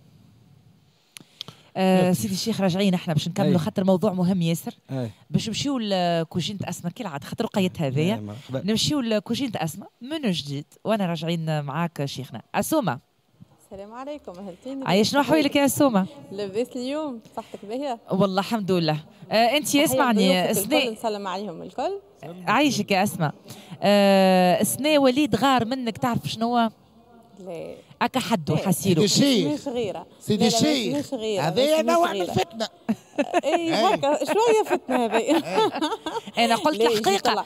سيدي الشيخ راجعين احنا باش نكملوا خاطر موضوع مهم ياسر. باش نمشيو لكوجينة أسماء كالعادة خاطر رقيت هذايا. نمشيو لكوجينة أسماء من جديد وانا راجعين معاك شيخنا. أسومة السلام عليكم. اهلتيني. عايشنا احوالك يا أسومة؟ لاباس اليوم، صحتك باهية؟ والله الحمد لله. انت اسمعني سناء نسلم عليهم الكل. عايشك يا أسماء. سناء وليد غار منك تعرف شنو هو؟ لا هكا حدو حسيرو سيدي الشيخ سيدي الشيخ هذا نوع من الفتنه. اي هكا شويه فتنه هذه. انا قلت الحقيقه،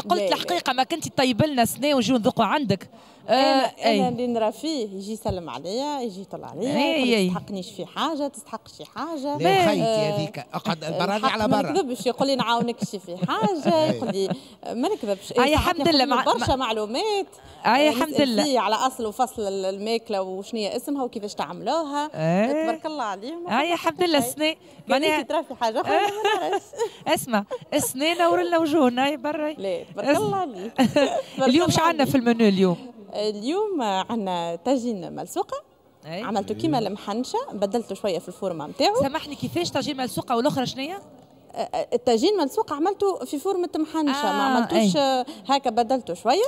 ما كنتي طيب لنا سنه ونجيو نذوقوا عندك. انا اللي نرى فيه يجي يسلم عليا، يجي يطلع عليا، ما تستحقنيش في حاجه، تستحق شي حاجه. لا خيتي هذيك اقعد براني على برا. ما نكذبش، يقول لي نعاونك شي في حاجه، يقول لي ما نكذبش. الحمد لله برشا معلومات. الحمد لله على اصل وفصل الماكله وشنية اسمها وكيفاش تعملوها. تبارك الله عليهم. الحمد لله سنة معناها ترى في حاجه اخرى ما نعرفش. اسمع السنة نور لنا وجوهنا هاي برا. لا تبارك الله عليك. اليوم شو عندنا في المنيو اليوم عندنا طاجين ملسوقه. عملته كيما المحنشه، بدلته شويه في الفورمه نتاعو. سامحني كيفاش طاجين ملسوقه والاخرى شنية؟ الطاجين ملسوقه عملته في فورمه محنشه. ما عملتوش هكا، بدلته شويه.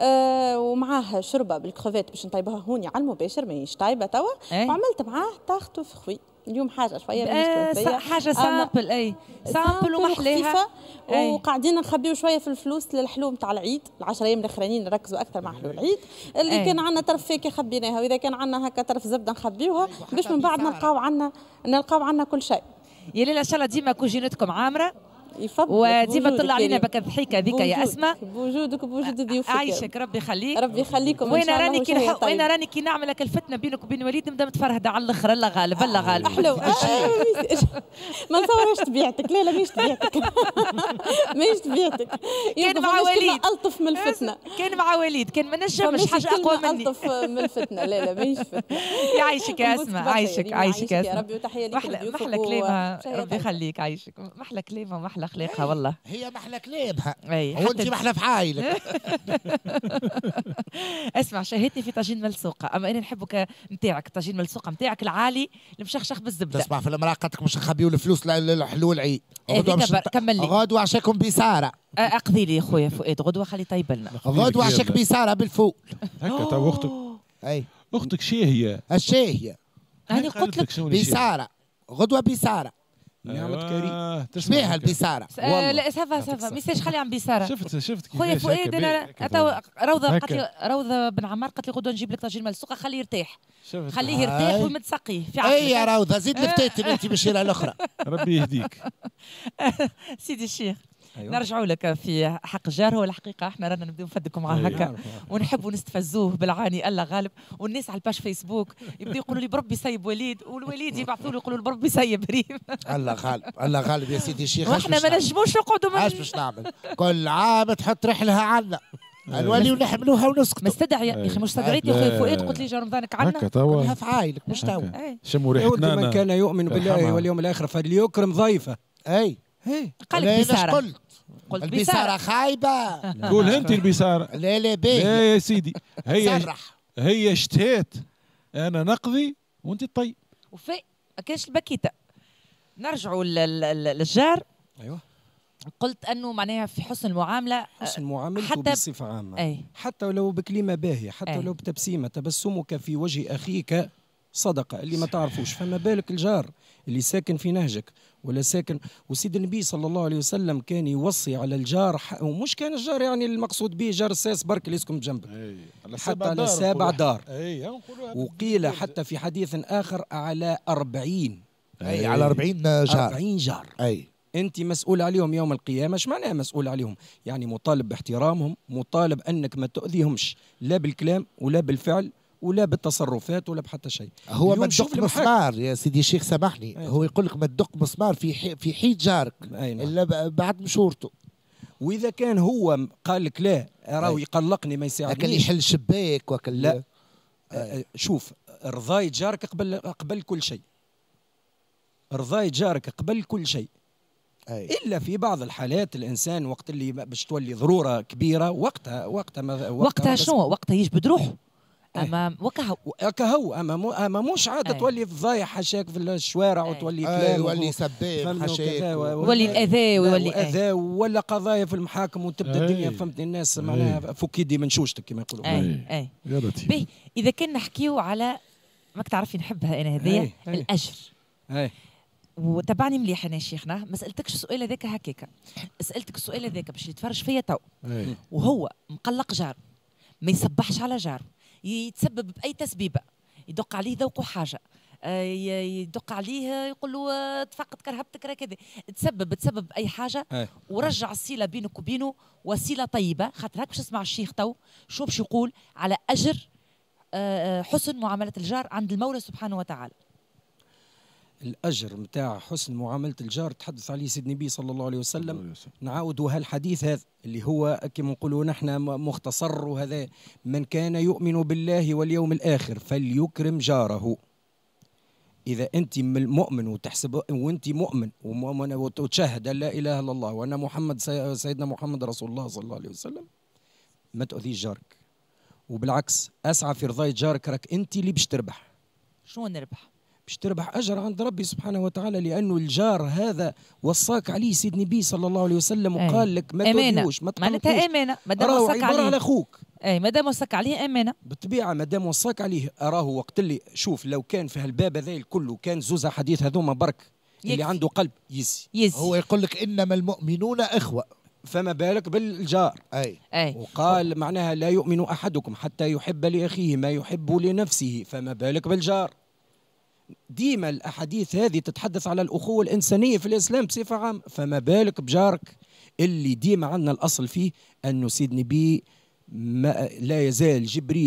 ومعاه شربه بالكروفيت باش نطيبوها هوني على المباشر ماهيش طايبه توا. وعملت معاه طاخت وفخوي. اليوم حاجه شويه حاجه سامبل. سامبل ومحليها. وقاعدين نخبيو شويه في الفلوس للحلو نتاع العيد. ال10 ايام الاخرانيين نركزوا اكثر مع حلو العيد. اللي كان عندنا طرف فاكهه خبيناها، واذا كان عندنا هكا طرف زبده نخبيوها باش من بعد نلقاو عندنا كل شيء. يا ليلى ان شاء الله ديما كوجينتكم عامره. وديما طلع علينا بك الضحيكه هذيك يا اسماء. بوجودك وبوجود ضيوفك. عايشك ربي يخليك. ربي يخليكم. وانا راني كي نعمل لك الفتنه بينك وبين وليد نبدا متفرهده على الاخر. الله غالب الله غالب. حلو. ما نتصورش طبيعتك. لا ماهيش طبيعتك. ماهيش طبيعتك. كان مع وليد الطف من الفتنه. كان مع وليد كان ما نجمش حاجه اقوى مني. الطف من الفتنه. لا ماهيش فتنه. يعيشك يا اسماء. عايشك يا اسماء. يا ربي وتحيه لك. محلى كلامها ربي يخليك. عايشك محلى كلامها ومحلى اخلاقها والله. هي محلى كلامها وانت محلى فعايلك. اسمع شهيتني في طاجين ملسوقه، اما انا نحبك نتاعك طاجين ملسوقه نتاعك العالي المشخشخ بالزبده. تسمع في المراه قالت مش نخبيو الفلوس للحلو العيد. كمل لي. غدوه عشاكم بيساره. اقضي لي خويا فؤاد غدوه خلي طيب لنا. غدوه عشاك بيساره بالفول. هكا تو اختك. اختك شاهيه. الشاهيه. انا قلت لك بيساره. غدوه بيساره. نعمة كريم. تسمعها البيسارة. لا سافا ميساج خلي عن بيسارة. شفت خويا فؤاد انا روضة بن عمار قالت لي غدوة نجيب لك طاجين ملسوقة خليه يرتاح. خليه يرتاح ومتسقيه في عقلك. اي يا روضة زيد لفتيت انت بالشيرة الاخرى. ربي يهديك. سيدي الشيخ. نرجعوا لك في حق الجار. هو الحقيقه احنا رانا نبداو نفدكم مع هكا ونحبوا نستفزوه بالعاني الله غالب. والناس على الباش فيسبوك يبداو يقولوا لي بربي سيب وليد، والوليد يبعثوا له يقولوا بربي سيب ريم. الله غالب الله غالب يا سيدي الشيخ. واحنا ما نجموش نقعدوا. اش باش نعمل؟ كل عام تحط رحلها عنا الولي ونحملوها ونسكتوا. مستدعي يا اخي. مش استدعيت يا اخويا فؤاد قلت لي جا رمضانك عنا. هكا توا كلها في عايلك مش توا. شموا ريحتنا. من كان يؤمن بالله واليوم الاخر فليكرم ضيفه. اي قال لك بسارة. قلت البسارة خايبة. قول انت البسارة. لا باهي. لا يا سيدي هي شتات انا نقضي وانت طيب. وفي كاش البكيتة. نرجعوا للجار. ايوه. قلت انه معناها في حسن المعامله، حسن معاملته بصفه عامه، حتى ولو بكلمه باهيه، حتى ولو بتبسيمه، تبسمك في وجه اخيك صدقه، اللي ما تعرفوش. فما بالك الجار اللي ساكن في نهجك ولا ساكن. وسيد النبي صلى الله عليه وسلم كان يوصي على الجار، ومش كان الجار يعني المقصود به جار الساس برك اللي يسكن بجنبك، حتى على 7 دار. وقيل حتى في حديث اخر على 40. على 40 جار. 40 جار. انت مسؤول عليهم يوم القيامه. ايش معناها مسؤول عليهم؟ يعني مطالب باحترامهم، مطالب انك ما تؤذيهمش لا بالكلام ولا بالفعل ولا بالتصرفات ولا بحتى شيء. هو ما تدق مسمار يا سيدي الشيخ، سامحني، هو يقول لك ما تدق مسمار في حيط جارك الا بعد مشورته. واذا كان هو قال لك لا راهو يقلقني ما يساعدنيش، لكن يحل شباك وكل لا. شوف، رضاي جارك قبل كل شيء. رضاي جارك قبل كل شيء. إلا في بعض الحالات الإنسان وقت اللي باش تولي ضرورة كبيرة وقتها شنو؟ وقتها يجبد روحه. أما وكهو أما مش عادة تولي فضايح حاشاك في الشوارع وتولي كلام يولي سباب حاشاك ويولي الأذى ويولي أذى ولا قضايا في المحاكم وتبدا الدنيا فهمتني الناس معناها فك يدي من شوشتك كما يقولوا. باهي إذا كنا نحكيو على ماك تعرفي نحبها أنا هذيا الأجر. وتبعني مليح انا شيخنا، ما سالتكش السؤال هذاك هكاك، سالتك السؤال هذاك باش يتفرج فيا تو. وهو مقلق جار، ما يصبحش على جار، يتسبب باي تسبيبه، يدق عليه ذوقه حاجه، يدق عليه يقول له تفقد كرهبتك راه كذا، تسبب باي حاجه ورجع الصله بينك وبينه وسيله طيبه. خاطر هاك باش نسمع الشيخ تو شو باش يقول على اجر حسن معامله الجار عند المولى سبحانه وتعالى. الأجر متاع حسن معاملة الجار تحدث عليه سيد النبي صلى الله عليه وسلم. نعاودوا هالحديث هذا اللي هو كما نقولوا نحن مختصر، وهذا من كان يؤمن بالله واليوم الآخر فليكرم جاره. إذا أنت مؤمن وتحسب وأنت مؤمن وتشهد لا إله إلا الله وأن محمد سيدنا محمد رسول الله صلى الله عليه وسلم، ما تؤذيش جارك، وبالعكس أسعى في رضاية جارك. راك أنت اللي باش تربح. شنو نربح؟ باش تربح أجر عند ربي سبحانه وتعالى، لأنه الجار هذا وصاك عليه سيد النبي صلى الله عليه وسلم وقال لك ما تؤذيوش، ما تقلقوش. معناتها أمانة، مادام وصاك عليه على أخوك. مادام وصاك عليه أمانة. بالطبيعة مادام وصاك عليه. أراه وقت اللي شوف لو كان في هالباب هذا الكل كان زوز حديث هذوما برك اللي عنده قلب يسي. هو يقول لك إنما المؤمنون إخوة، فما بالك بالجار. وقال معناها لا يؤمن أحدكم حتى يحب لأخيه ما يحب لنفسه، فما بالك بالجار. ديما الأحاديث هذه تتحدث على الأخوة الإنسانية في الإسلام بصفة عامة، فما بالك بجارك اللي ديما عندنا الأصل فيه أنه سيد نبي لا يزال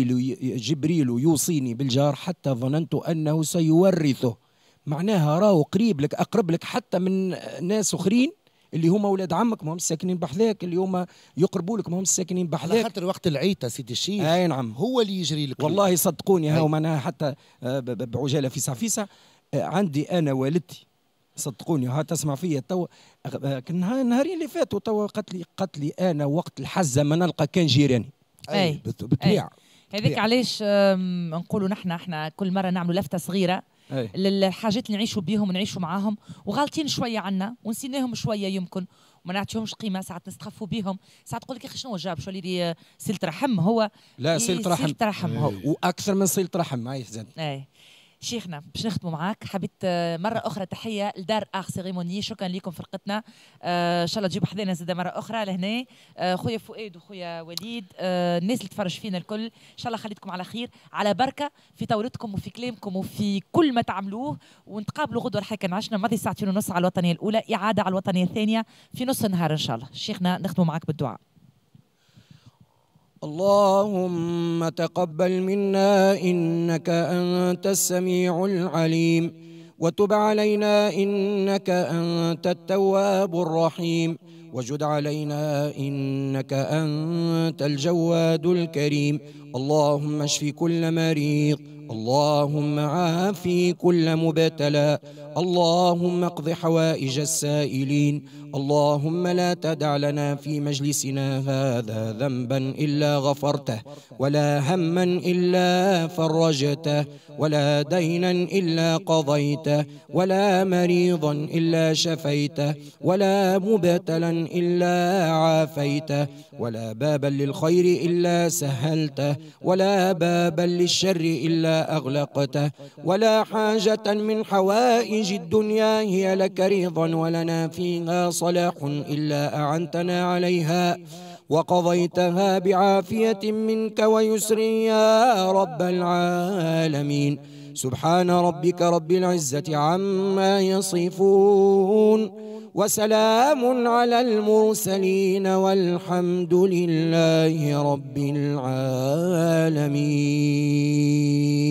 جبريل يوصيني بالجار حتى ظننت أنه سيورثه. معناها راهو قريب لك، أقرب لك حتى من ناس أخرين اللي هما اولاد عمك، ما هم الساكنين بحذاك، اللي هما يقربوا لك ما هم الساكنين بحذاك. على خاطر وقت العيطه سيدي الشيخ نعم هو اللي يجري لك. والله صدقوني هاو معناها حتى بعجاله فيسع عندي انا والدتي صدقوني ها تسمع فيا تو النهارين اللي فاتوا تو قالت لي انا وقت الحزه ما نلقى كان جيراني. بالطبيعه هذيك علاش نقولوا نحن كل مره نعملوا لفته صغيره للحاجات اللي نعيشوا بيهم ونعيشوا معاهم وغالطين شويه عنا ونسيناهم شويه يمكن وما نعطيهمش قيمه. ساعات نستخفوا بيهم، ساعات تقول لك يا اخي شنو جاب شو لي صله رحم. هو لا صله رحم هو واكثر من صله رحم معي زين. شيخنا باش نختموا معاك، حبيت مره اخرى تحيه لدار اخ سيريموني. شكرا لكم فرقتنا، ان شاء الله تجيبوا حذانا زاده مره اخرى لهنا. خويا فؤاد وخويا وليد، الناس اللي تفرج فينا الكل، ان شاء الله خليتكم على خير، على بركه في تورتكم وفي كلامكم وفي كل ما تعملوه. ونتقابلوا غدوه الحكا عشنا ماضي ساعتين ونص على الوطنيه الاولى، اعاده على الوطنيه الثانيه في نص النهار ان شاء الله. شيخنا نختموا معاك بالدعاء. اللهم تقبل منا إنك أنت السميع العليم، وتب علينا إنك أنت التواب الرحيم، وجد علينا إنك أنت الجواد الكريم. اللهم اشف كل مريض، اللهم عافي كل مبتلى، اللهم اقض حوائج السائلين. اللهم لا تدع لنا في مجلسنا هذا ذنبا إلا غفرته، ولا هما إلا فرجته، ولا دينا إلا قضيته، ولا مريضا إلا شفيته، ولا مبتلا إلا عافيته، ولا بابا للخير إلا سهلته، ولا بابا للشر إلا أغلقته، ولا حاجة من حوائج الدنيا هي لك رضا ولنا فيها صلاح إلا أعنتنا عليها وقضيتها بعافية منك ويسر يا رب العالمين. سبحان ربك رب العزة عما يصفون، وسلام على المرسلين، والحمد لله رب العالمين.